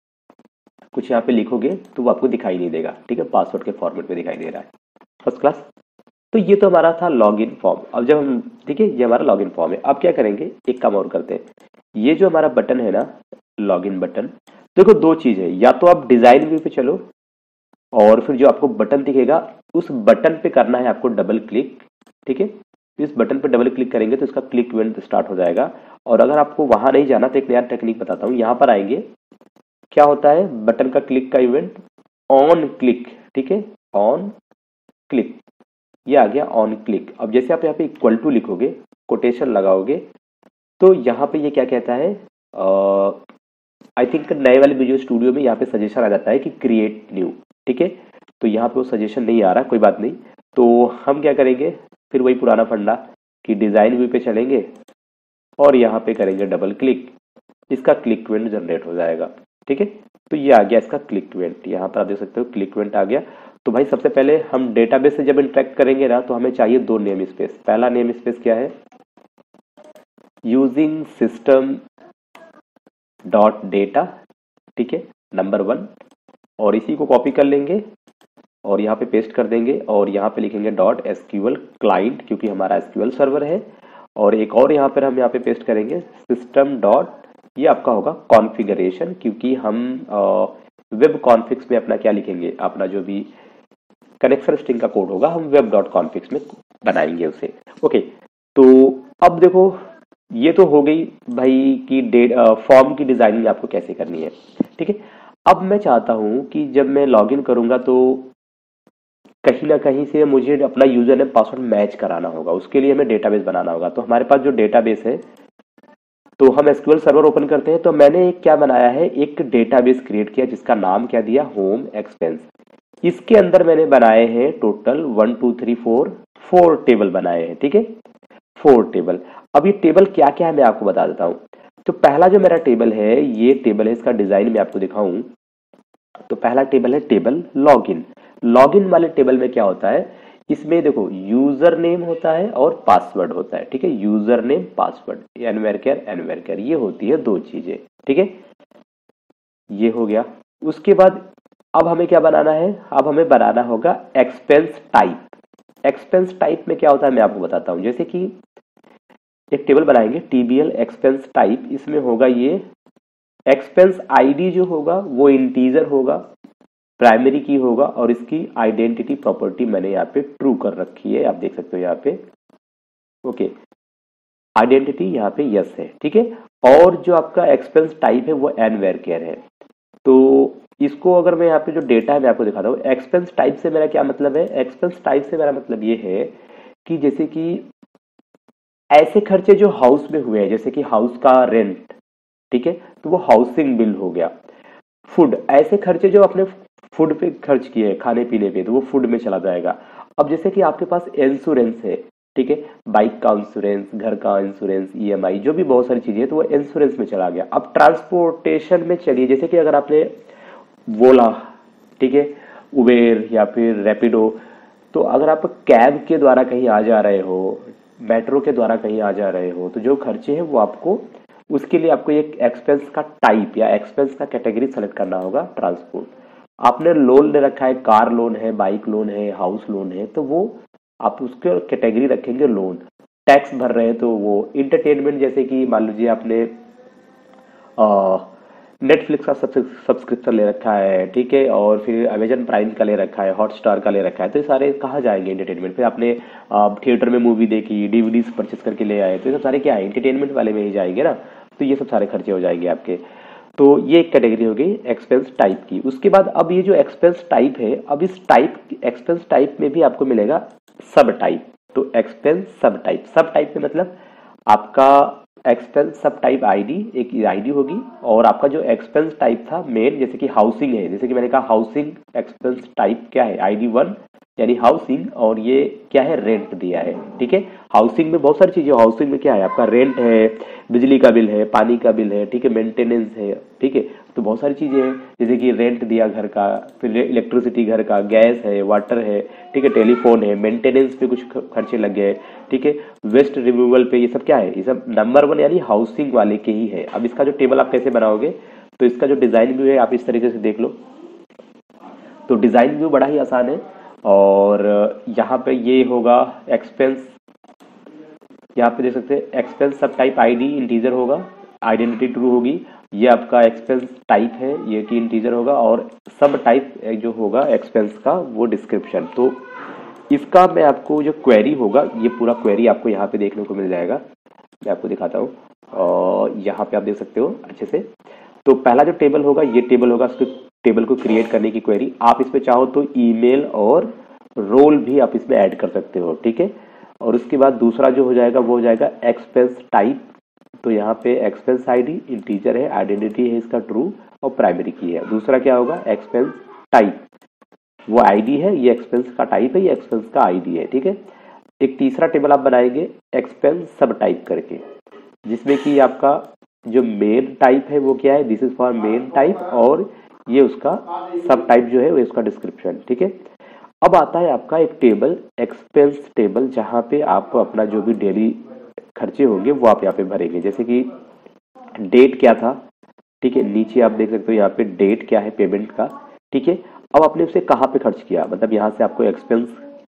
कुछ यहाँ पे लिखोगे तो वो आपको दिखाई नहीं देगा। ठीक है, पासवर्ड के फॉर्मेट में दिखाई दे रहा है। First class. तो ये तो हमारा था लॉगिन फॉर्म। अब जब हम, ठीक है, ये हमारा लॉगिन फॉर्म है। अब क्या करेंगे, एक काम और करते हैं, ये जो हमारा बटन है ना, लॉगिन बटन, देखो दो चीज है, या तो आप डिजाइन व्यू पे चलो और फिर जो आपको बटन दिखेगा उस बटन पे करना है आपको डबल क्लिक। ठीक है, इस बटन पे डबल क्लिक करेंगे तो इसका क्लिक इवेंट स्टार्ट हो जाएगा। और अगर आपको वहां नहीं जाना तो एक नया टेक्निक बताता हूँ। यहाँ पर आएंगे, क्या होता है बटन का क्लिक का इवेंट, ऑन क्लिक। ठीक है, ऑन क्लिक, ये आ गया ऑन क्लिक। अब जैसे आप यहाँ पे इक्वल टू लिखोगे, कोटेशन लगाओगे, तो यहाँ पे ये क्या कहता है, आई थिंक नए वाले विजुअल स्टूडियो में यहाँ पे सजेशन आ जाता है कि क्रिएट न्यू। ठीक है, तो यहाँ पे वो सजेशन नहीं आ रहा, कोई बात नहीं। तो हम क्या करेंगे, फिर वही पुराना फंडा कि डिजाइन व्यू पे चलेंगे और यहाँ पे करेंगे डबल क्लिक, इसका क्लिक इवेंट जनरेट हो जाएगा। ठीक है, तो ये आ गया इसका क्लिक इवेंट, यहाँ पर आप देख सकते हो क्लिक इवेंट आ गया। तो भाई सबसे पहले हम डेटाबेस से जब इंटरेक्ट करेंगे ना, तो हमें चाहिए दो नेम स्पेस। पहला नेम स्पेस क्या है, यूजिंग सिस्टम डॉट डेटा, ठीक है, नंबर वन, और इसी को कॉपी कर लेंगे और यहाँ पे पेस्ट कर देंगे और यहाँ पे लिखेंगे डॉट एसक्यूएल क्लाइंट, क्योंकि हमारा एसक्यूएल सर्वर है। और एक और यहाँ पर हम यहाँ पे पेस्ट करेंगे सिस्टम डॉट, ये आपका होगा कॉन्फ़िगरेशन, क्योंकि हम वेब कॉन्फिग्स में अपना क्या लिखेंगे, अपना जो भी कनेक्शन स्ट्रिंग का कोड होगा हम वेब डॉट कॉन्फिग्स में बनाएंगे उसे। ओके, तो अब देखो ये तो हो गई भाई कि डेट फॉर्म की डिजाइनिंग आपको कैसे करनी है। ठीक है, अब मैं चाहता हूं कि जब मैं लॉगिन करूंगा तो कहीं ना कहीं से मुझे अपना यूजर नेम पासवर्ड मैच कराना होगा, उसके लिए हमें डेटाबेस बनाना होगा। तो हमारे पास जो डेटाबेस है, तो हम एसक्यूएल सर्वर ओपन करते हैं, तो मैंने एक क्या बनाया है, एक डेटाबेस क्रिएट किया जिसका नाम क्या दिया, होम एक्सपेंस। इसके अंदर मैंने बनाए हैं total one two three four four table बनाए हैं। ठीक है, फोर टेबल। अब ये टेबल क्या क्या है मैं आपको बता देता हूं। तो पहला जो मेरा टेबल है, ये टेबल है, इसका डिजाइन मैं आपको दिखाऊं। तो पहला टेबल है टेबल लॉगिन। लॉगिन वाले टेबल में क्या होता है, इसमें देखो यूजर नेम होता है और पासवर्ड होता है। ठीक है, user name password, nvarchar nvarchar, ये होती है दो चीजें। ठीक है, ये हो गया। उसके बाद अब हमें क्या बनाना है, अब हमें बनाना होगा एक्सपेंस टाइप। एक्सपेंस टाइप में क्या होता है मैं आपको बताता हूं। जैसे कि एक टेबल बनाएंगे टीबीएल एक्सपेंस टाइप, इसमें होगा ये एक्सपेंस आईडी जो होगा वो इंटीजर होगा, प्राइमरी की होगा, और इसकी आइडेंटिटी प्रॉपर्टी मैंने यहाँ पे ट्रू कर रखी है, आप देख सकते हो यहाँ पे। ओके, आइडेंटिटी यहाँ पे यस है। ठीक है, और जो आपका एक्सपेंस टाइप है वो एनवेरकेयर है। तो इसको अगर मैं यहाँ पे जो डेटा है मैं आपको दिखाता हूँ। एक्सपेंस टाइप से मेरा क्या मतलब है, एक्सपेंस टाइप से मेरा मतलब ये है कि जैसे कि ऐसे खर्चे जो हाउस में हुए हैं, जैसे कि हाउस का रेंट, ठीक है, तो वो हाउसिंग बिल हो गया। फूड, ऐसे खर्चे जो अपने फूड पे खर्च किए खाने पीने पे, तो वो फूड में चला जाएगा। अब जैसे कि आपके पास इंश्योरेंस है, ठीक है, बाइक का इंश्योरेंस, घर का इंश्योरेंस, ईएमआई, जो भी बहुत सारी चीजें तो वो इंश्योरेंस में चला गया। अब ट्रांसपोर्टेशन में चलिए, जैसे कि अगर आपने वोला, ठीक है, उबेर या फिर रैपिडो, तो अगर आप कैब के द्वारा कहीं आ जा रहे हो, मेट्रो के द्वारा कहीं आ जा रहे हो, तो जो खर्चे हैं वो आपको, उसके लिए आपको एक एक्सपेंस का टाइप या एक्सपेंस का कैटेगरी सेलेक्ट करना होगा, ट्रांसपोर्ट। आपने लोन ले रखा है, कार लोन है, बाइक लोन है, हाउस लोन है, तो वो आप उसके कैटेगरी रखेंगे लोन। टैक्स भर रहे हैं तो वो इंटरटेनमेंट, जैसे कि मान लीजिए आपने नेटफ्लिक्स का सब्सक्रिप्शन ले रखा है, ठीक है, और फिर अमेजन प्राइम का ले रखा है, हॉटस्टार का ले रखा है, तो ये सारे कहाँ जाएंगे, एंटरटेनमेंट। फिर आपने थिएटर में मूवी देखी, डीवीडी परचेस करके ले आए, तो ये सब सारे क्या है, एंटरटेनमेंट वाले में ही जाएंगे ना, तो ये सब सारे खर्चे हो जाएंगे आपके। तो ये एक कैटेगरी हो गई एक्सपेंस टाइप की। उसके बाद अब ये जो एक्सपेंस टाइप है, अब इस टाइप एक्सपेंस टाइप में भी आपको मिलेगा सब टाइप। तो एक्सपेंस सब टाइप, सब टाइप में मतलब आपका एक्सपेंस सब टाइप आईडी, एक आईडी होगी, और आपका जो एक्सपेंस टाइप था मेन, जैसे कि हाउसिंग है, जैसे कि मैंने कहा हाउसिंग एक्सपेंस टाइप क्या है, आईडी वन यानी हाउसिंग, और ये क्या है, रेंट दिया है। ठीक है, हाउसिंग में बहुत सारी चीजें, हाउसिंग में क्या है, आपका रेंट है, बिजली का बिल है, पानी का बिल है, ठीक है, मेंटेनेंस है, ठीक है, तो बहुत सारी चीजें हैं, जैसे कि रेंट दिया घर का, फिर इलेक्ट्रिसिटी घर का, गैस है, वाटर है, ठीक है, टेलीफोन है, मेंटेनेंस पे कुछ खर्चे लग गए, ठीक है, वेस्ट रिमूवल पे, ये सब क्या है, ये सब नंबर वन यानी हाउसिंग वाले के ही है। अब इसका जो टेबल आप कैसे बनाओगे, तो इसका जो डिजाइन व्यू है आप इस तरीके से देख लो। तो डिजाइन व्यू बड़ा ही आसान है, और यहाँ पे ये होगा एक्सपेंस, यहाँ पे देख सकते हैं एक्सपेंस सब टाइप आईडी इंटीजर होगा, आइडेंटिटी ट्रू होगी, ये आपका एक्सपेंस टाइप है, ये की इंटीजर होगा, और सब टाइप जो होगा एक्सपेंस का वो डिस्क्रिप्शन। तो इसका मैं आपको जो क्वेरी होगा, ये पूरा क्वेरी आपको यहाँ पे देखने को मिल जाएगा, मैं आपको दिखाता हूँ, और यहाँ पे आप देख सकते हो अच्छे से। तो पहला जो टेबल होगा, ये टेबल होगा, उसके टेबल को क्रिएट करने की क्वेरी। आप इसमें चाहो तो ईमेल और रोल भी आप इसमें ऐड कर सकते हो, ठीक है। और उसके बाद दूसरा जो हो जाएगा वो हो जाएगा एक्सपेंस टाइप। तो यहाँ पे एक्सपेंस आईडी इंटीजर है, आइडेंटिटी है इसका ट्रू, और प्राइमरी की है। दूसरा क्या होगा, एक्सपेंस टाइप, वो आईडी है, ये एक्सपेंस का टाइप है, ये एक्सपेंस का आईडी है, ठीक है। एक तीसरा टेबल आप बनाएंगे एक्सपेंस सब टाइप करके, जिसमें कि आपका जो मेन टाइप है वो क्या है, this is for main type, और ये उसका सब टाइप जो है वो इसका डिस्क्रिप्शन, ठीक है। अब आता है आपका एक टेबल, एक्सपेंस टेबल, जहां पे आप अपना जो भी डेली खर्चे होंगे वो आप यहाँ पे भरेंगे। जैसे कि डेट क्या था, ठीक है, नीचे आप देख सकते हो यहाँ पे डेट क्या है पेमेंट का, ठीक है। अब आपने उसे कहाँ पे खर्च किया, मतलब यहाँ से आपको एक्सपेंस,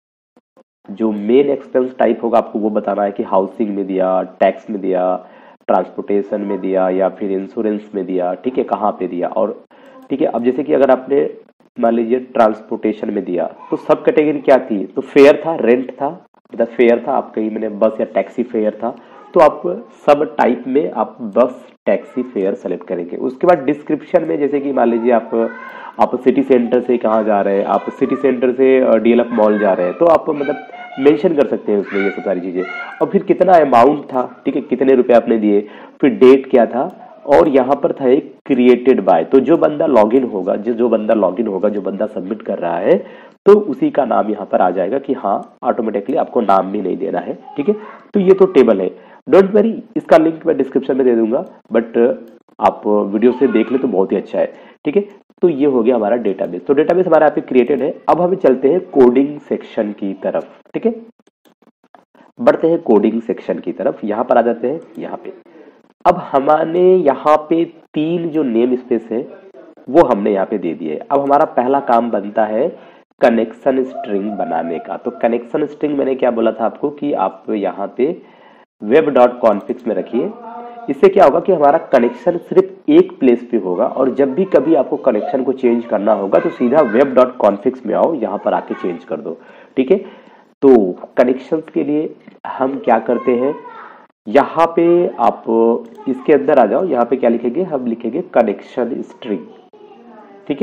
जो मेन एक्सपेंस टाइप होगा आपको वो बताना है कि हाउसिंग में दिया, टैक्स में दिया, ट्रांसपोर्टेशन में दिया, या फिर इंश्योरेंस में दिया, ठीक है, कहाँ पे दिया। और ठीक है, अब जैसे कि अगर आपने मान लीजिए ट्रांसपोर्टेशन में दिया तो सब कैटेगरी क्या थी, तो फेयर था, रेंट था, मतलब फेयर था, आप कहीं मैंने बस या टैक्सी फेयर था, तो आप सब टाइप में आप बस टैक्सी फेयर सेलेक्ट करेंगे। उसके बाद डिस्क्रिप्शन में जैसे कि मान लीजिए आप आप सिटी सेंटर से कहाँ जा रहे हैं, आप सिटी सेंटर से डीएलएफ मॉल जा रहे हैं, तो आप मतलब मेंशन कर सकते हैं उसमें ये सब सारी चीज़ें। और फिर कितना अमाउंट था, ठीक है, कितने रुपए आपने दिए, फिर डेट क्या था, और यहाँ पर था एक क्रिएटेड बाय, तो जो बंदा लॉगिन होगा, जो जो बंदा लॉगिन होगा, जो बंदा सबमिट कर रहा है, तो उसी का नाम यहाँ पर आ जाएगा कि हाँ, ऑटोमेटिकली आपको नाम भी नहीं देना है, ठीक है। तो ये तो टेबल है, डोंट वरी, इसका लिंक मैं डिस्क्रिप्शन में दे दूंगा, बट आप वीडियो से देख ले तो बहुत ही अच्छा है, ठीक है। तो ये हो गया हमारा डेटाबेस, तो डेटाबेस हमारा यहाँ पे क्रिएटेड है। अब हम चलते हैं कोडिंग सेक्शन की तरफ, ठीक है, बढ़ते हैं कोडिंग सेक्शन की तरफ, यहाँ पर आ जाते हैं यहाँ पे। अब हमारे यहाँ पे तीन जो नेम स्पेस है वो हमने यहाँ पे दे दिए। अब हमारा पहला काम बनता है कनेक्शन स्ट्रिंग बनाने का। तो कनेक्शन स्ट्रिंग मैंने क्या बोला था आपको कि आप यहाँ पे वेब डॉट कॉन्फिग्स में रखिए। इससे क्या होगा कि हमारा कनेक्शन सिर्फ एक प्लेस पे होगा, और जब भी कभी आपको कनेक्शन को चेंज करना होगा तो सीधा वेब डॉट कॉन्फिग्स में आओ, यहाँ पर आके चेंज कर दो, ठीक है। तो कनेक्शंस के लिए हम क्या करते हैं, यहाँ पे आप इसके अंदर आ जाओ, यहाँ पे क्या लिखेंगे, हम लिखेंगे कनेक्शन स्ट्रिंग, ठीक है,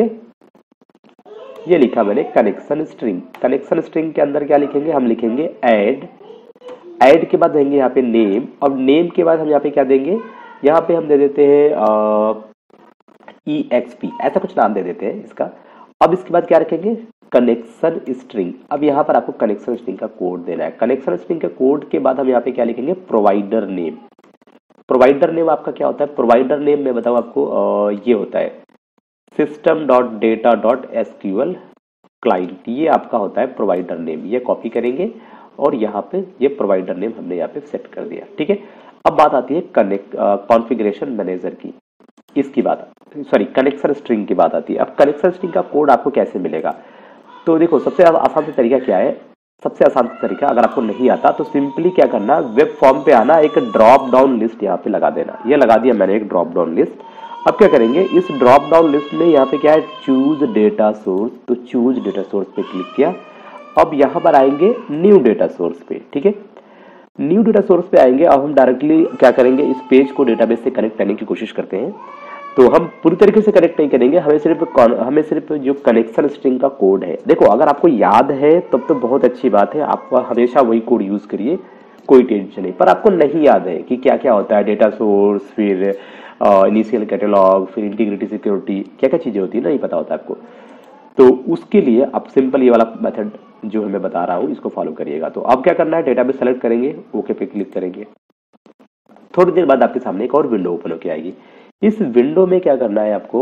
ये लिखा मैंने कनेक्शन स्ट्रिंग। कनेक्शन स्ट्रिंग के अंदर क्या लिखेंगे, हम लिखेंगे ऐड, ऐड के बाद देंगे यहाँ पे नेम, और नेम के बाद हम यहाँ पे क्या देंगे, यहाँ पे हम दे देते हैं ई एक्स पी, ऐसा कुछ नाम दे देते हैं इसका। अब इसके बाद क्या रखेंगे, कनेक्शन स्ट्रिंग। अब यहाँ पर आपको कनेक्शन स्ट्रिंग का कोड देना है। कनेक्शन स्ट्रिंग के कोड के बाद हम यहाँ पे क्या लिखेंगे, प्रोवाइडर नेम। प्रोवाइडर नेम आपका क्या होता है, प्रोवाइडर नेम मैं बताऊँ आपको, आ, ये होता है system dot data dot SQL client, ये आपका होता है प्रोवाइडर नेम। ये कॉपी करेंगे और यहाँ पे ये प्रोवाइडर नेम हमने यहाँ पे सेट कर दिया, ठीक है। अब बात आती है कनेक्ट कॉन्फ़िगरेशन मैनेजर की, इसकी बात, सॉरी कनेक्शन स्ट्रिंग की बात आती है। अब कनेक्शन स्ट्रिंग का कोड आपको कैसे मिलेगा, तो देखो सबसे आसान सा तरीका क्या है, सबसे आसान तरीका अगर आपको नहीं आता तो सिंपली क्या करना, वेब फॉर्म पे आना, एक ड्रॉप डाउन लिस्ट यहाँ पे लगा देना। ये लगा दिया मैंने एक ड्रॉप डाउन लिस्ट। अब क्या करेंगे, इस ड्रॉप डाउन लिस्ट में यहाँ पे क्या है, चूज डेटा सोर्स, तो चूज डेटा सोर्स पे क्लिक किया। अब यहाँ पर आएंगे न्यू डेटा सोर्स पे, ठीक है, न्यू डेटा सोर्स पे आएंगे। अब हम डायरेक्टली क्या करेंगे, इस पेज को डेटाबेस से कनेक्ट करने की कोशिश करते हैं। तो हम पूरी तरीके से कनेक्ट नहीं करेंगे, हमें सिर्फ हमें सिर्फ जो कनेक्शन स्ट्रिंग का कोड है, देखो अगर आपको याद है तब तो बहुत अच्छी बात है, आप हमेशा वही कोड यूज करिए, कोई टेंशन नहीं। पर आपको नहीं याद है कि क्या क्या होता है, डेटा सोर्स, फिर इनिशियल कैटलॉग, फिर इंटीग्रिटी सिक्योरिटी, क्या क्या चीजें होती है, नहीं पता होता आपको, तो उसके लिए आप सिंपल ये वाला मेथड जो मैं बता रहा हूँ इसको फॉलो करिएगा। तो अब क्या करना है, डेटाबेस सेलेक्ट करेंगे, ओके पे क्लिक करेंगे। थोड़ी देर बाद आपके सामने एक और विंडो ओपन होकर आएगी। इस विंडो में क्या करना है आपको,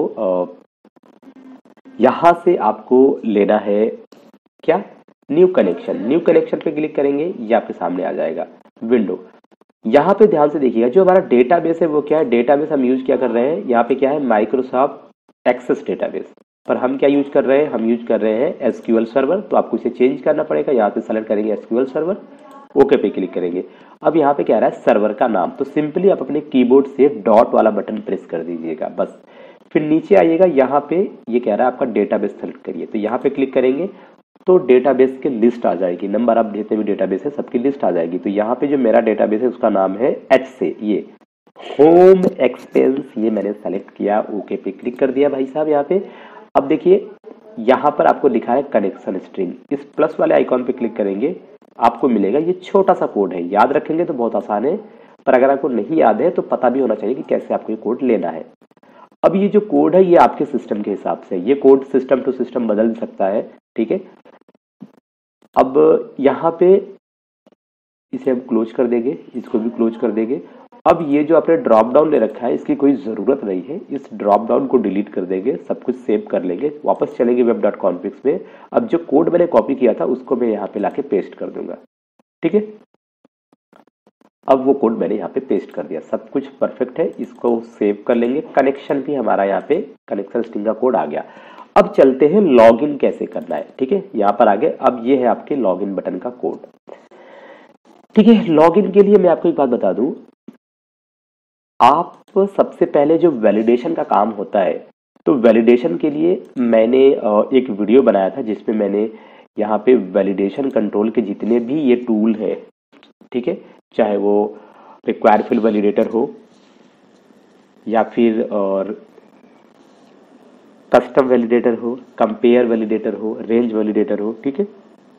यहां से आपको लेना है क्या, न्यू कनेक्शन। न्यू कनेक्शन पे क्लिक करेंगे, ये आपके सामने आ जाएगा विंडो। यहाँ पे ध्यान से देखिएगा, जो हमारा डेटाबेस है वो क्या है, डेटाबेस हम यूज क्या कर रहे हैं, यहाँ पे क्या है, माइक्रोसॉफ्ट एक्सेस डेटाबेस, पर हम क्या यूज कर रहे हैं, हम यूज कर रहे हैं एसक्यूएल सर्वर। तो आपको इसे चेंज करना पड़ेगा, यहाँ पे सेलेक्ट करेंगे एसक्यूएल सर्वर, ओके पे क्लिक करेंगे। अब यहाँ पे क्या रहा है, सर्वर का नाम, तो सिंपली आप अपने कीबोर्ड से डॉट वाला बटन प्रेस कर दीजिएगा बस। फिर नीचे आइएगा, यहाँ पे ये कह रहा है आपका डेटाबेस सेलेक्ट करिए, तो यहाँ पे क्लिक करेंगे तो डेटाबेस की लिस्ट आ जाएगी, नंबर आप जितने भी डेटाबेस है सबकी लिस्ट आ जाएगी। तो यहाँ पे जो मेरा डेटाबेस है उसका नाम है एच से, ये होम एक्सपेंस, ये मैंने सेलेक्ट किया, ओके पे क्लिक कर दिया भाई साहब यहाँ पे। अब देखिए यहाँ पर आपको लिखा है कनेक्शन स्ट्रिंग, इस प्लस वाले आइकॉन पे क्लिक करेंगे, आपको मिलेगा, ये छोटा सा कोड है, याद रखेंगे तो बहुत आसान है, पर अगर आपको नहीं याद है तो पता भी होना चाहिए कि कैसे आपको ये कोड लेना है। अब ये जो कोड है ये आपके सिस्टम के हिसाब से, ये कोड सिस्टम टू सिस्टम बदल सकता है, ठीक है। अब यहाँ पे इसे हम क्लोज कर देंगे, इसको भी क्लोज कर देंगे, अब ये जो आपने ड्रॉप डाउन ले रखा है इसकी कोई ज़रूरत नहीं है, इस ड्रॉप डाउन को डिलीट कर देंगे, सब कुछ सेव कर लेंगे, वापस चलेंगे वेब डॉट कॉन्फिग्स में। अब जो कोड मैंने कॉपी किया था उसको मैं यहाँ पे लाके पेस्ट कर दूंगा, ठीक है। अब वो कोड मैंने यहाँ पे पेस्ट कर दिया, सब कुछ परफेक्ट है, इसको सेव कर लेंगे। कनेक्शन भी हमारा यहाँ पे कनेक्शन स्ट्रिंग का कोड आ गया। अब चलते हैं लॉगिन कैसे करना है, ठीक है। यहाँ पर आगे अब ये है आपके लॉगिन बटन का कोड, ठीक है। लॉगिन के लिए मैं आपको एक बात बता दूं, आप सबसे पहले जो वैलिडेशन का काम होता है, तो वैलिडेशन के लिए मैंने एक वीडियो बनाया था जिसमें मैंने यहाँ पे वैलिडेशन कंट्रोल के जितने भी ये टूल है, ठीक है, चाहे वो रिक्वायर फील्ड वैलिडेटर हो या फिर और कस्टम वैलिडेटर हो, कंपेयर वैलिडेटर हो, रेंज वैलिडेटर हो, ठीक है,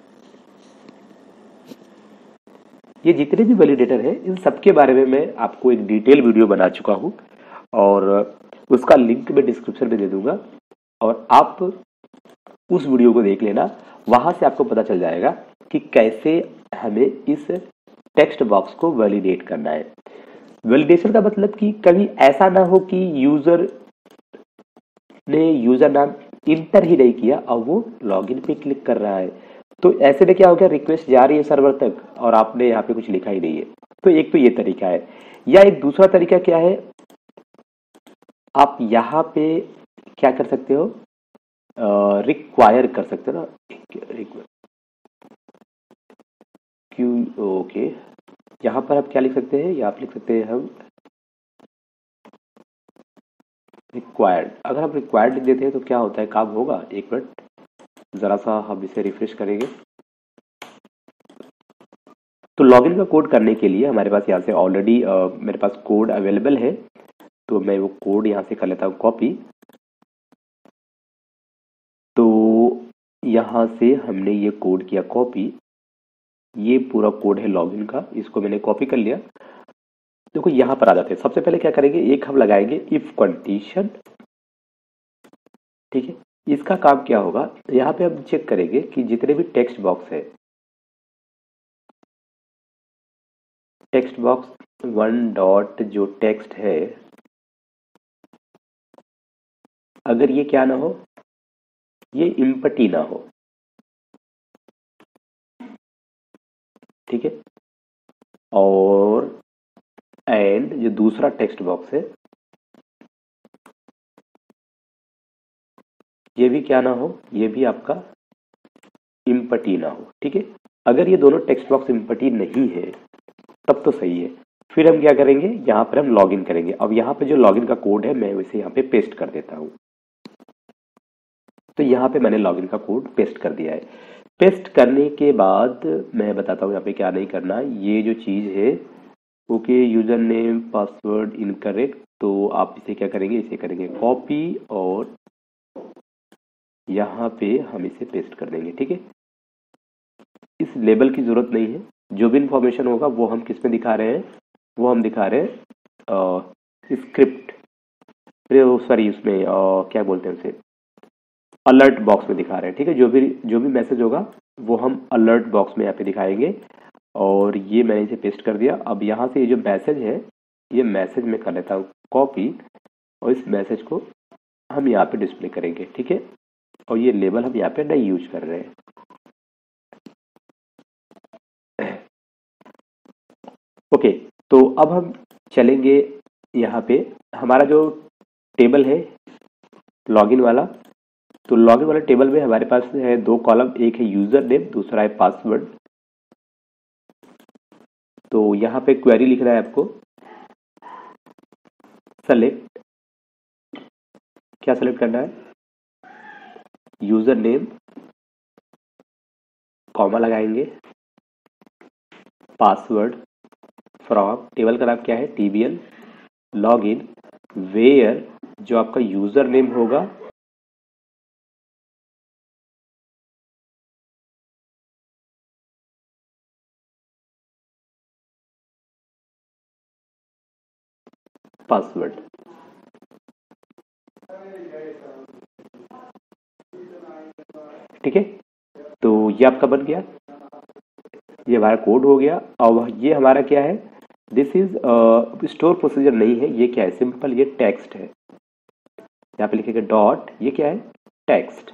ये जितने भी वैलिडेटर हैं इन सब के बारे में मैं आपको एक डिटेल वीडियो बना चुका हूँ और उसका लिंक मैं डिस्क्रिप्शन में दे दूंगा और आप उस वीडियो को देख लेना। वहां से आपको पता चल जाएगा कि कैसे हमें इस टेक्स्ट बॉक्स को वैलिडेट करना है। वैलिडेशन का मतलब कि कभी ऐसा ना हो कि यूजर ने यूजर नाम इंटर ही नहीं किया और वो लॉगिन पे क्लिक कर रहा है, तो ऐसे में क्या हो गया, रिक्वेस्ट जा रही है सर्वर तक और आपने यहाँ पे कुछ लिखा ही नहीं है। तो एक तो ये तरीका है, या एक दूसरा तरीका क्या है, आप यहाँ पे क्या कर सकते हो, रिक्वायर कर सकते हो ना, क्यू, ओके, यहाँ पर आप क्या लिख सकते हैं, या आप लिख सकते हैं हम रिक्वायर्ड। अगर हम रिक्वायर्ड लिख देते हैं तो क्या होता है, काम होगा। एक मिनट जरा सा हम इसे रिफ्रेश करेंगे। तो लॉगिन का कोड करने के लिए हमारे पास यहाँ से ऑलरेडी मेरे पास कोड अवेलेबल है, तो मैं वो कोड यहाँ से कर लेता हूँ कॉपी। तो यहाँ से हमने ये कोड किया कॉपी, ये पूरा कोड है लॉगिन का, इसको मैंने कॉपी कर लिया। देखो यहाँ पर आ जाते हैं। सबसे पहले क्या करेंगे, एक हम लगाएंगे इफ कंडीशन, ठीक है। इसका काम क्या होगा, यहाँ पे हम चेक करेंगे कि जितने भी टेक्स्ट बॉक्स है, टेक्स्ट बॉक्स वन डॉट जो टेक्स्ट है, अगर ये क्या ना हो, ये इम्पटी ना हो, ठीक है। और एंड जो दूसरा टेक्स्ट बॉक्स है ये भी क्या ना हो, ये भी आपका इम्पटी ना हो, ठीक है। अगर ये दोनों टेक्स्ट बॉक्स इम्पटी नहीं है तब तो सही है। फिर हम क्या करेंगे, यहाँ पर हम लॉगिन करेंगे। अब यहाँ पे जो लॉगिन का कोड है मैं इसे यहाँ पे पेस्ट कर देता हूँ। तो यहाँ पे मैंने लॉगिन का कोड पेस्ट कर दिया है। पेस्ट करने के बाद मैं बताता हूँ यहाँ पे क्या नहीं करना। ये जो चीज़ है, okay, user name password incorrect, तो आप इसे क्या करेंगे, इसे करेंगे कॉपी और यहाँ पे हम इसे पेस्ट कर देंगे, ठीक है। इस लेबल की जरूरत नहीं है, जो भी इंफॉर्मेशन होगा वो हम किस में दिखा रहे हैं, वो हम दिखा रहे हैं स्क्रिप्ट, सॉरी उसमें आ, क्या बोलते हैं उसे, अलर्ट बॉक्स में दिखा रहे हैं, ठीक है। जो भी जो भी मैसेज होगा वो हम अलर्ट बॉक्स में यहाँ पे दिखाएंगे। और ये मैंने इसे पेस्ट कर दिया। अब यहाँ से ये जो मैसेज है, ये मैसेज में कर लेता हूँ कॉपी और इस मैसेज को हम यहाँ पे डिस्प्ले करेंगे, ठीक है। और ये लेबल हम यहाँ पे नहीं यूज कर रहे हैं। ओके, तो अब हम चलेंगे यहाँ पे, हमारा जो टेबल है लॉगिन वाला, तो लॉगिन वाले टेबल में हमारे पास है दो कॉलम, एक है यूजर नेम, दूसरा है पासवर्ड। तो यहाँ पे क्वेरी लिखना है आपको, सेलेक्ट, क्या सेलेक्ट करना है, यूजर नेम, कॉमा लगाएंगे, पासवर्ड फ्रॉम, टेबल का नाम क्या है, टीबीएल, लॉगिन, वेयर जो आपका यूजर नेम होगा, पासवर्ड, ठीक है। तो ये आपका बन गया, ये हमारा कोड हो गया। और ये हमारा क्या है, दिस इज स्टोर प्रोसीजर नहीं है, ये क्या है, सिंपल ये टेक्स्ट है। यहाँ पे लिखेंगे डॉट, ये क्या है, टेक्स्ट।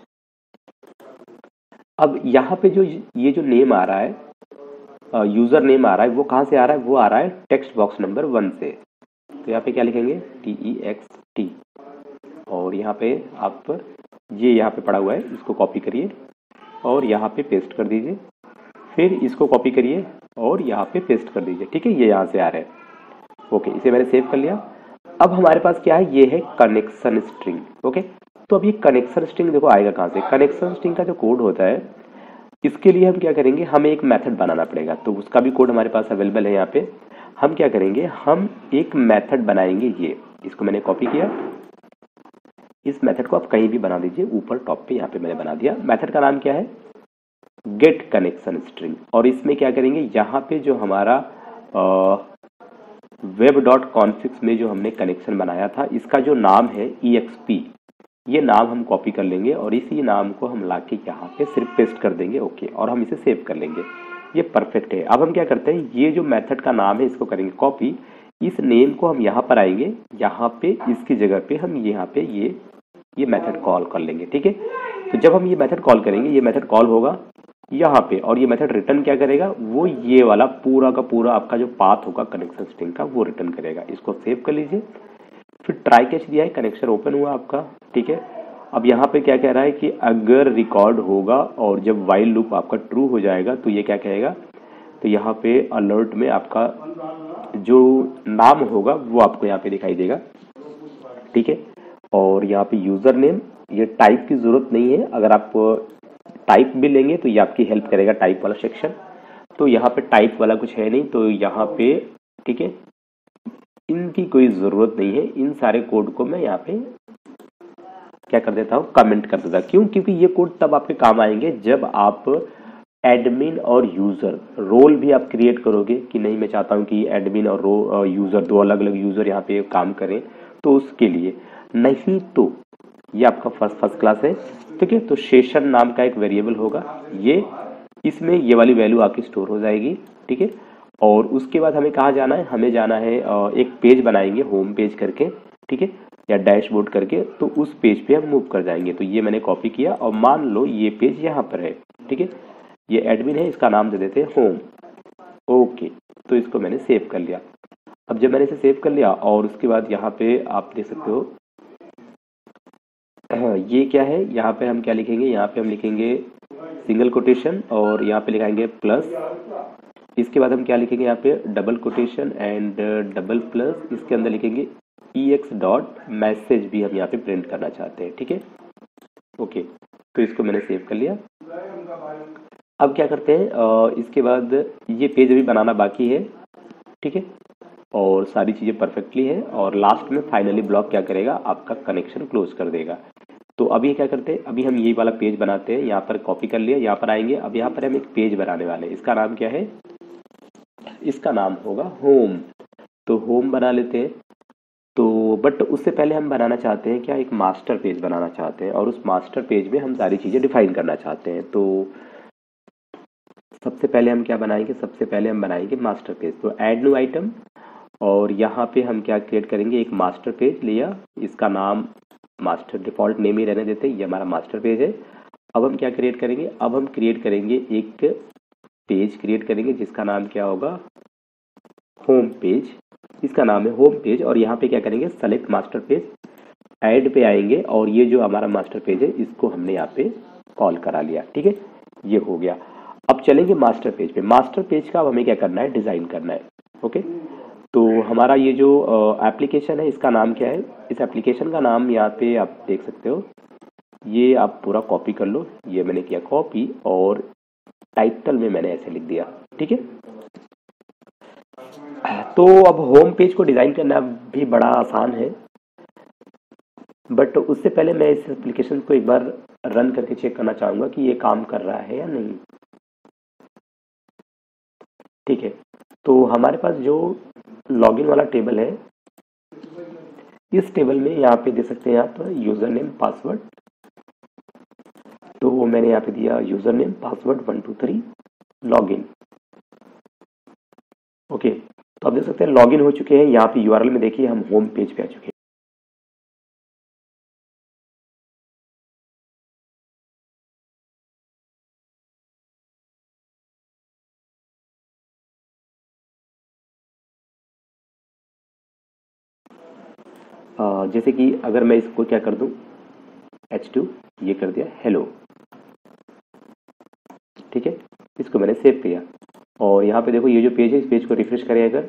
अब यहाँ पे जो ये जो नेम आ रहा है, यूजर नेम आ रहा है, वो कहाँ से आ रहा है, वो आ रहा है टेक्स्ट बॉक्स नंबर वन से। तो यहाँ पे क्या लिखेंगे, टी ई एक्स टी, और यहाँ पे आप ये यहाँ पे पड़ा हुआ है, इसको कॉपी करिए और यहाँ पे पेस्ट कर दीजिए, फिर इसको कॉपी करिए और यहाँ पे पेस्ट कर दीजिए। ठीक है, ये यहाँ से आ रहा है। ओके, इसे मैंने सेव कर लिया। अब हमारे पास क्या है, ये है कनेक्शन स्ट्रिंग। ओके, तो अब ये कनेक्शन स्ट्रिंग देखो आएगा कहाँ से। कनेक्शन स्ट्रिंग का जो कोड होता है, इसके लिए हम क्या करेंगे, हमें एक मेथड बनाना पड़ेगा। तो उसका भी कोड हमारे पास अवेलेबल है यहाँ पे। हम क्या करेंगे, हम एक मेथड बनाएंगे। ये इसको मैंने कॉपी किया, इस मेथड को आप कहीं भी बना दीजिए, ऊपर टॉप पे यहाँ पे मैंने बना दिया। मेथड का नाम क्या है, गेट कनेक्शन स्ट्रिंग। और इसमें क्या करेंगे, यहाँ पे जो हमारा वेब डॉट कॉन्फिग्स में जो हमने कनेक्शन बनाया था, इसका जो नाम है ई एक्स पी, ये नाम हम कॉपी कर लेंगे और इसी नाम को हम लाके यहाँ पे सिर्फ पेस्ट कर देंगे। ओके, और हम इसे सेव कर लेंगे। ये परफेक्ट है। अब हम क्या करते हैं, ये जो मेथड का नाम है इसको करेंगे कॉपी, इस नेम को हम यहाँ पर आएंगे, यहाँ पे इसकी जगह पे हम यहाँ पे ये ये मेथड कॉल कर लेंगे। ठीक है, तो जब हम ये मेथड कॉल करेंगे, ये मेथड कॉल होगा यहाँ पे, और ये मेथड रिटर्न क्या करेगा, वो ये वाला पूरा का पूरा आपका जो पाथ होगा कनेक्शन स्ट्रिंग का, वो रिटर्न करेगा। इसको सेव कर लीजिए, फिर ट्राई कैच दिया है, कनेक्शन ओपन हुआ आपका। ठीक है, अब यहाँ पे क्या कह रहा है कि अगर रिकॉर्ड होगा और जब वाइल लूप आपका ट्रू हो जाएगा तो ये क्या कहेगा, तो यहाँ पे अलर्ट में आपका जो नाम होगा वो आपको यहाँ पे दिखाई देगा। ठीक है, और यहाँ पे यूजर नेम, ये टाइप की जरूरत नहीं है, अगर आप टाइप भी लेंगे तो ये आपकी हेल्प करेगा टाइप वाला सेक्शन। तो यहाँ पे टाइप वाला कुछ है नहीं, तो यहाँ पे ठीक है, इनकी कोई ज़रूरत नहीं है। इन सारे कोड को मैं यहाँ पे क्या कर देता हूँ, कमेंट कर देता हूँ। क्यों, क्योंकि ये कोड तब आपके काम आएंगे जब आप एडमिन और यूज़र रोल भी आप क्रिएट करोगे कि नहीं, मैं चाहता हूँ कि एडमिन और रो यूज़र दो अलग अलग यूज़र यहाँ पे काम करें, तो उसके लिए। नहीं तो ये आपका फर्स्ट फर्स्ट क्लास है। ठीक है, तो सेशन नाम का एक वेरिएबल होगा, ये इसमें ये वाली वैल्यू आके स्टोर हो जाएगी। ठीक है, और उसके बाद हमें कहाँ जाना है, हमें जाना है एक पेज बनाएंगे होम पेज करके, ठीक है, या डैशबोर्ड करके, तो उस पेज पे हम मूव कर जाएंगे। तो ये मैंने कॉपी किया और मान लो ये पेज यहाँ पर है। ठीक है, ये एडमिन है, इसका नाम दे देते हैं होम। ओके, तो इसको मैंने सेव कर लिया। अब जब मैंने इसे सेव कर लिया और उसके बाद यहाँ पे आप देख सकते हो ये क्या है, यहाँ पे हम क्या लिखेंगे, यहाँ पे हम लिखेंगे सिंगल कोटेशन और यहाँ पे लिखाएंगे प्लस। इसके बाद हम क्या लिखेंगे, यहाँ पे double quotation and double plus, इसके अंदर लिखेंगे ई एक्स डॉट मैसेज भी हम यहाँ पे प्रिंट करना चाहते हैं। ठीक है, ओके, तो इसको मैंने सेव कर लिया। अब क्या करते हैं, आ, इसके बाद ये पेज अभी बनाना बाकी है। ठीक है, और सारी चीज़ें परफेक्टली है, और लास्ट में फाइनली ब्लॉक क्या करेगा, आपका कनेक्शन क्लोज कर देगा। तो अभी क्या करते हैं, अभी हम ये वाला पेज बनाते हैं, यहाँ पर कॉपी कर लिया, यहाँ पर आएंगे। अब यहाँ पर हम एक पेज बनाने वाले हैं, इसका नाम क्या है, इसका नाम होगा होम। तो होम बना लेते हैं। तो बट उससे पहले हम बनाना चाहते हैं क्या, एक मास्टर पेज बनाना चाहते हैं, और उस मास्टर पेज में हम सारी चीज़ें डिफाइन करना चाहते हैं। तो सबसे पहले हम क्या बनाएंगे, सबसे पहले हम बनाएंगे मास्टर पेज। तो ऐड न्यू आइटम, और यहाँ पे हम क्या क्रिएट करेंगे, एक मास्टर पेज लिया, इसका नाम मास्टर डिफॉल्ट नेम ही रहने देते हैं, ये हमारा मास्टर पेज है। अब हम क्या क्रिएट करेंगे, अब हम क्रिएट करेंगे एक पेज क्रिएट करेंगे जिसका नाम क्या होगा, होम पेज। इसका नाम है होम पेज, और यहाँ पे क्या करेंगे, सेलेक्ट मास्टर पेज, ऐड पे आएंगे, और ये जो हमारा मास्टर पेज है इसको हमने यहाँ पे कॉल करा लिया। ठीक है, ये हो गया। अब चलेंगे मास्टर पेज पे। मास्टर पेज का अब हमें क्या करना है, डिज़ाइन करना है। ओके, तो हमारा ये जो एप्लीकेशन है इसका नाम क्या है, इस एप्लीकेशन का नाम यहाँ पे आप देख सकते हो, ये आप पूरा कॉपी कर लो। ये मैंने किया कॉपी, और टाइटल में मैंने ऐसे लिख दिया। ठीक है, तो अब होम पेज को डिज़ाइन करना भी बड़ा आसान है, बट उससे पहले मैं इस एप्लीकेशन को एक बार रन करके चेक करना चाहूँगा कि ये काम कर रहा है या नहीं। ठीक है, तो हमारे पास जो लॉगिन वाला टेबल है, इस टेबल में यहाँ पे दे सकते हैं आप यूज़र नेम पासवर्ड। तो वो मैंने यहाँ पे दिया user name password one two three login. Okay, तो आप देख सकते हैं लॉगिन हो चुके हैं। यहाँ पे यूआरएल में देखिए हम होम पेज पे आ चुके हैं। आ, जैसे कि अगर मैं इसको क्या कर दूं, एच टू ये कर दिया हेलो, ठीक है, इसको मैंने सेव किया। और यहाँ पे देखो ये जो पेज है, इस पेज को रिफ्रेश करें अगर,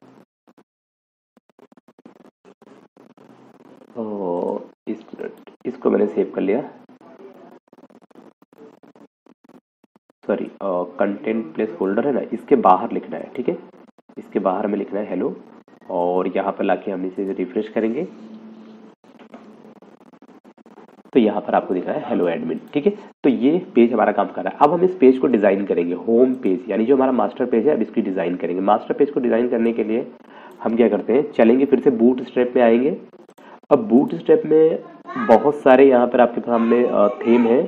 और इस इसको मैंने सेव कर लिया। सॉरी, कंटेंट प्लेस होल्डर है ना, इसके बाहर लिखना है, ठीक है, इसके बाहर में लिखना है हेलो, और यहाँ पर लाके हम इसे रिफ्रेश करेंगे तो यहाँ पर आपको दिख रहा है हेलो एडमिन, ठीक है। तो ये पेज हमारा काम कर रहा है। अब हम इस पेज को डिजाइन करेंगे, होम पेज यानी जो हमारा मास्टर पेज है, अब इसकी डिजाइन करेंगे। मास्टर पेज को डिजाइन करने के लिए हम क्या करते हैं, चलेंगे फिर से बूट स्ट्रैप में आएंगे। अब बूट स्ट्रैप में बहुत सारे यहाँ पर आपके सामने थीम है,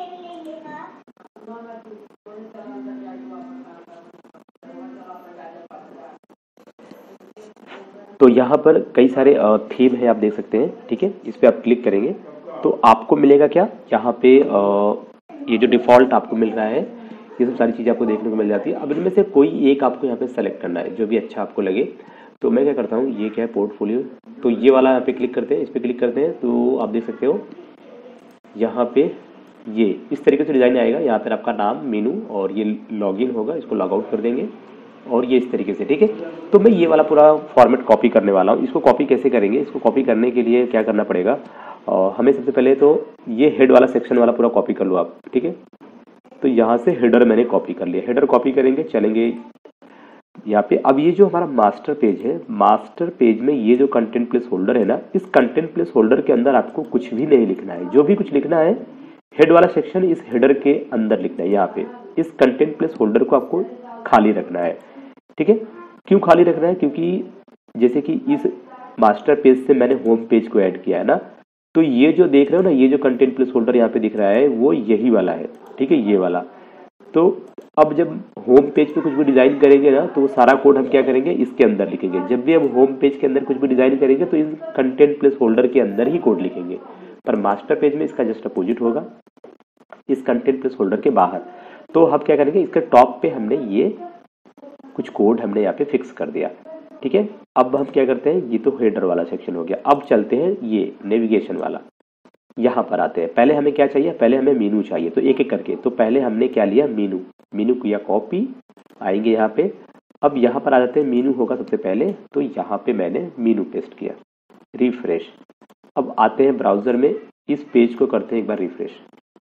तो यहाँ पर कई सारे थीम है, आप देख सकते हैं, ठीक है। इस पर आप क्लिक करेंगे तो आपको मिलेगा क्या, यहाँ पे ये जो डिफ़ॉल्ट आपको मिल रहा है, ये सब सारी चीज़ें आपको देखने को मिल जाती है। अब इनमें से कोई एक आपको यहाँ पे सेलेक्ट करना है जो भी अच्छा आपको लगे। तो मैं क्या करता हूँ, ये क्या है पोर्टफोलियो, तो ये वाला यहाँ पे क्लिक करते हैं, इस पर क्लिक करते हैं तो आप देख सकते हो यहाँ पे ये इस तरीके से डिज़ाइन आएगा। यहाँ पर आपका नाम, मेनू, और ये लॉगिन होगा, इसको लॉग आउट कर देंगे और ये इस तरीके से, ठीक है। तो मैं ये वाला पूरा फॉर्मेट कॉपी करने वाला हूँ। इसको कॉपी कैसे करेंगे, इसको कॉपी करने के लिए क्या करना पड़ेगा, और हमें सबसे पहले तो ये हेड वाला सेक्शन वाला पूरा कॉपी कर लो आप, ठीक है। तो यहाँ से हेडर मैंने कॉपी कर लिया, हेडर कॉपी करेंगे, चलेंगे यहाँ पे। अब ये जो हमारा मास्टर पेज है, मास्टर पेज में ये जो कंटेंट प्लेस होल्डर है ना, इस कंटेंट प्लेस होल्डर के अंदर आपको कुछ भी नहीं लिखना है। जो भी कुछ लिखना है हेड वाला सेक्शन इस हेडर के अंदर लिखना है। यहाँ पे इस कंटेंट प्लेस होल्डर को आपको खाली रखना है, ठीक है। क्यों खाली रखना है, क्योंकि जैसे कि इस मास्टर पेज से मैंने होम पेज को ऐड किया है ना, तो ये जो देख रहे हो ना, ये जो कंटेंट प्लेस होल्डर यहाँ पे दिख रहा है वो यही वाला है, ठीक है, ये वाला। तो अब जब होम पेज पे कुछ भी डिजाइन करेंगे ना, तो वो सारा कोड हम क्या करेंगे, इसके अंदर लिखेंगे। जब भी हम होम पेज के अंदर कुछ भी डिजाइन करेंगे तो इस कंटेंट प्लेस होल्डर के अंदर ही कोड लिखेंगे। पर मास्टर पेज में इसका जस्ट अपोजिट होगा, इस कंटेंट प्लेस होल्डर के बाहर। तो हम क्या करेंगे, इसके टॉप पे हमने ये कुछ कोड हमने यहाँ पे फिक्स कर दिया, ठीक है। अब हम क्या करते हैं, ये तो हेडर वाला सेक्शन हो गया। अब चलते हैं ये नेविगेशन वाला, यहाँ पर आते हैं। पहले हमें क्या चाहिए, पहले हमें मीनू चाहिए, तो एक एक करके। तो पहले हमने क्या लिया, मीनू, मीनू किया कॉपी, आएंगे यहाँ पे। अब यहाँ पर आ जाते हैं, मीनू होगा सबसे पहले, तो यहाँ पे मैंने मीनू पेस्ट किया, रिफ्रेश। अब आते हैं ब्राउजर में, इस पेज को करते हैं एक बार रिफ्रेश।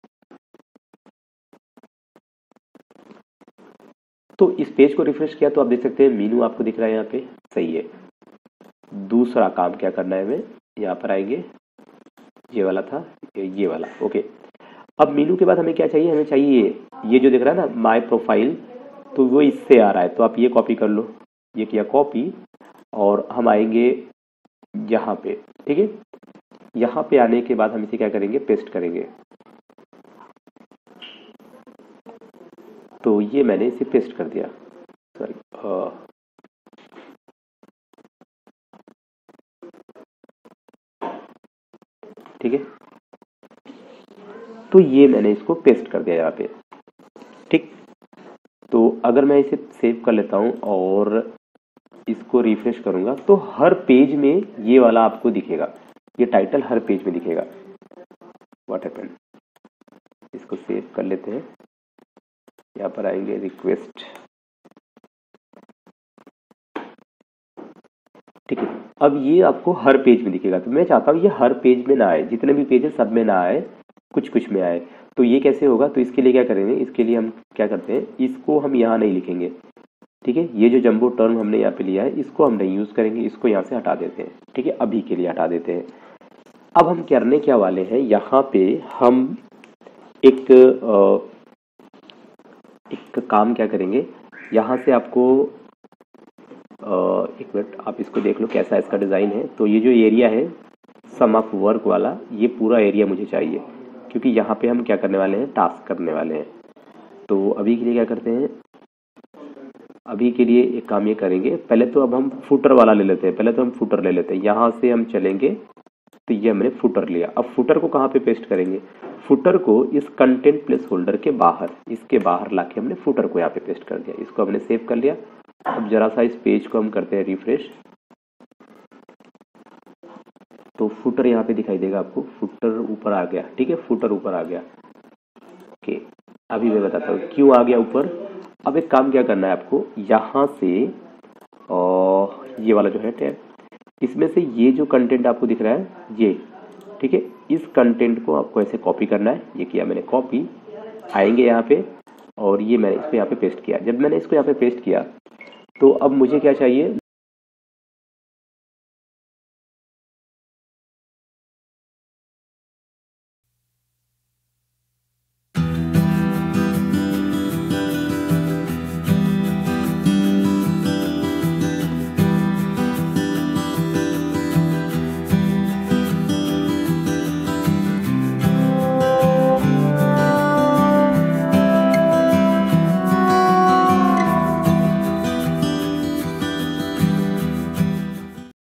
तो इस पेज को रिफ्रेश किया तो आप देख सकते हैं मीनू आपको दिख रहा है यहाँ पे, सही है। दूसरा काम क्या करना है, हमें यहाँ पर आएंगे, ये वाला था, ये वाला, ओके। अब मीनू के बाद हमें क्या चाहिए, हमें चाहिए ये ये जो दिख रहा है ना, माय प्रोफाइल, तो वो इससे आ रहा है, तो आप ये कॉपी कर लो। ये किया कॉपी, और हम आएंगे यहाँ पे, ठीक है। यहाँ पे आने के बाद हम इसे क्या करेंगे, पेस्ट करेंगे। तो ये मैंने इसे पेस्ट कर दिया, सॉरी, ठीक है। तो ये मैंने इसको पेस्ट कर दिया यहाँ पे, ठीक। तो अगर मैं इसे सेव कर लेता हूँ और इसको रिफ्रेश करूंगा तो हर पेज में ये वाला आपको दिखेगा, ये टाइटल हर पेज में दिखेगा। व्हाट हैपेंड, इसको सेव कर लेते हैं, यहाँ पर आएंगे रिक्वेस्ट, ठीक है। अब ये आपको हर पेज में दिखेगा। तो मैं चाहता हूँ ये हर पेज में ना आए, जितने भी पेज है सब में ना आए, कुछ कुछ में आए। तो ये कैसे होगा, तो इसके लिए क्या करेंगे, इसके लिए हम क्या करते हैं, इसको हम यहाँ नहीं लिखेंगे, ठीक है। ये जो जंबो टर्म हमने यहाँ पे लिया है, इसको हम नहीं यूज करेंगे, इसको यहाँ से हटा देते हैं, ठीक है, अभी के लिए हटा देते हैं। अब हम करने क्या वाले हैं, यहाँ पे हम एक एक काम क्या करेंगे, यहाँ से आपको एक मिनट आप इसको देख लो कैसा इसका डिज़ाइन है। तो ये जो एरिया है सम ऑफ वर्क वाला, ये पूरा एरिया मुझे चाहिए, क्योंकि यहाँ पे हम क्या करने वाले हैं, टास्क करने वाले हैं। तो अभी के लिए क्या करते हैं, अभी के लिए एक काम ये करेंगे, पहले तो अब हम फुटर वाला ले लेते हैं। पहले तो हम फुटर ले लेते हैं, यहाँ से हम चलेंगे तो ये हमने फुटर लिया। अब फुटर को कहाँ पे पेस्ट करेंगे? फुटर को इस कंटेंट प्लेस होल्डर के बाहर, इसके बाहर लाके हमने फुटर को यहाँ पे पेस्ट कर दिया। इसको हमने सेव कर लिया। अब जरा सा इस पेज को हम करते हैं रिफ्रेश, तो फुटर यहाँ पे दिखाई देगा आपको। फुटर ऊपर आ गया, ठीक है, फुटर ऊपर आ गया। ओके, अभी मैं बताता हूँ क्यों आ गया ऊपर। अब एक काम क्या करना है आपको, यहाँ से और ये वाला जो है टैब, इसमें से ये जो कंटेंट आपको दिख रहा है ये, ठीक है, इस कंटेंट को आपको ऐसे कॉपी करना है। ये किया मैंने कॉपी, आएंगे यहाँ पे और ये मैंने इसको यहाँ पे पेस्ट किया। जब मैंने इसको यहाँ पे पेस्ट किया तो अब मुझे क्या चाहिए,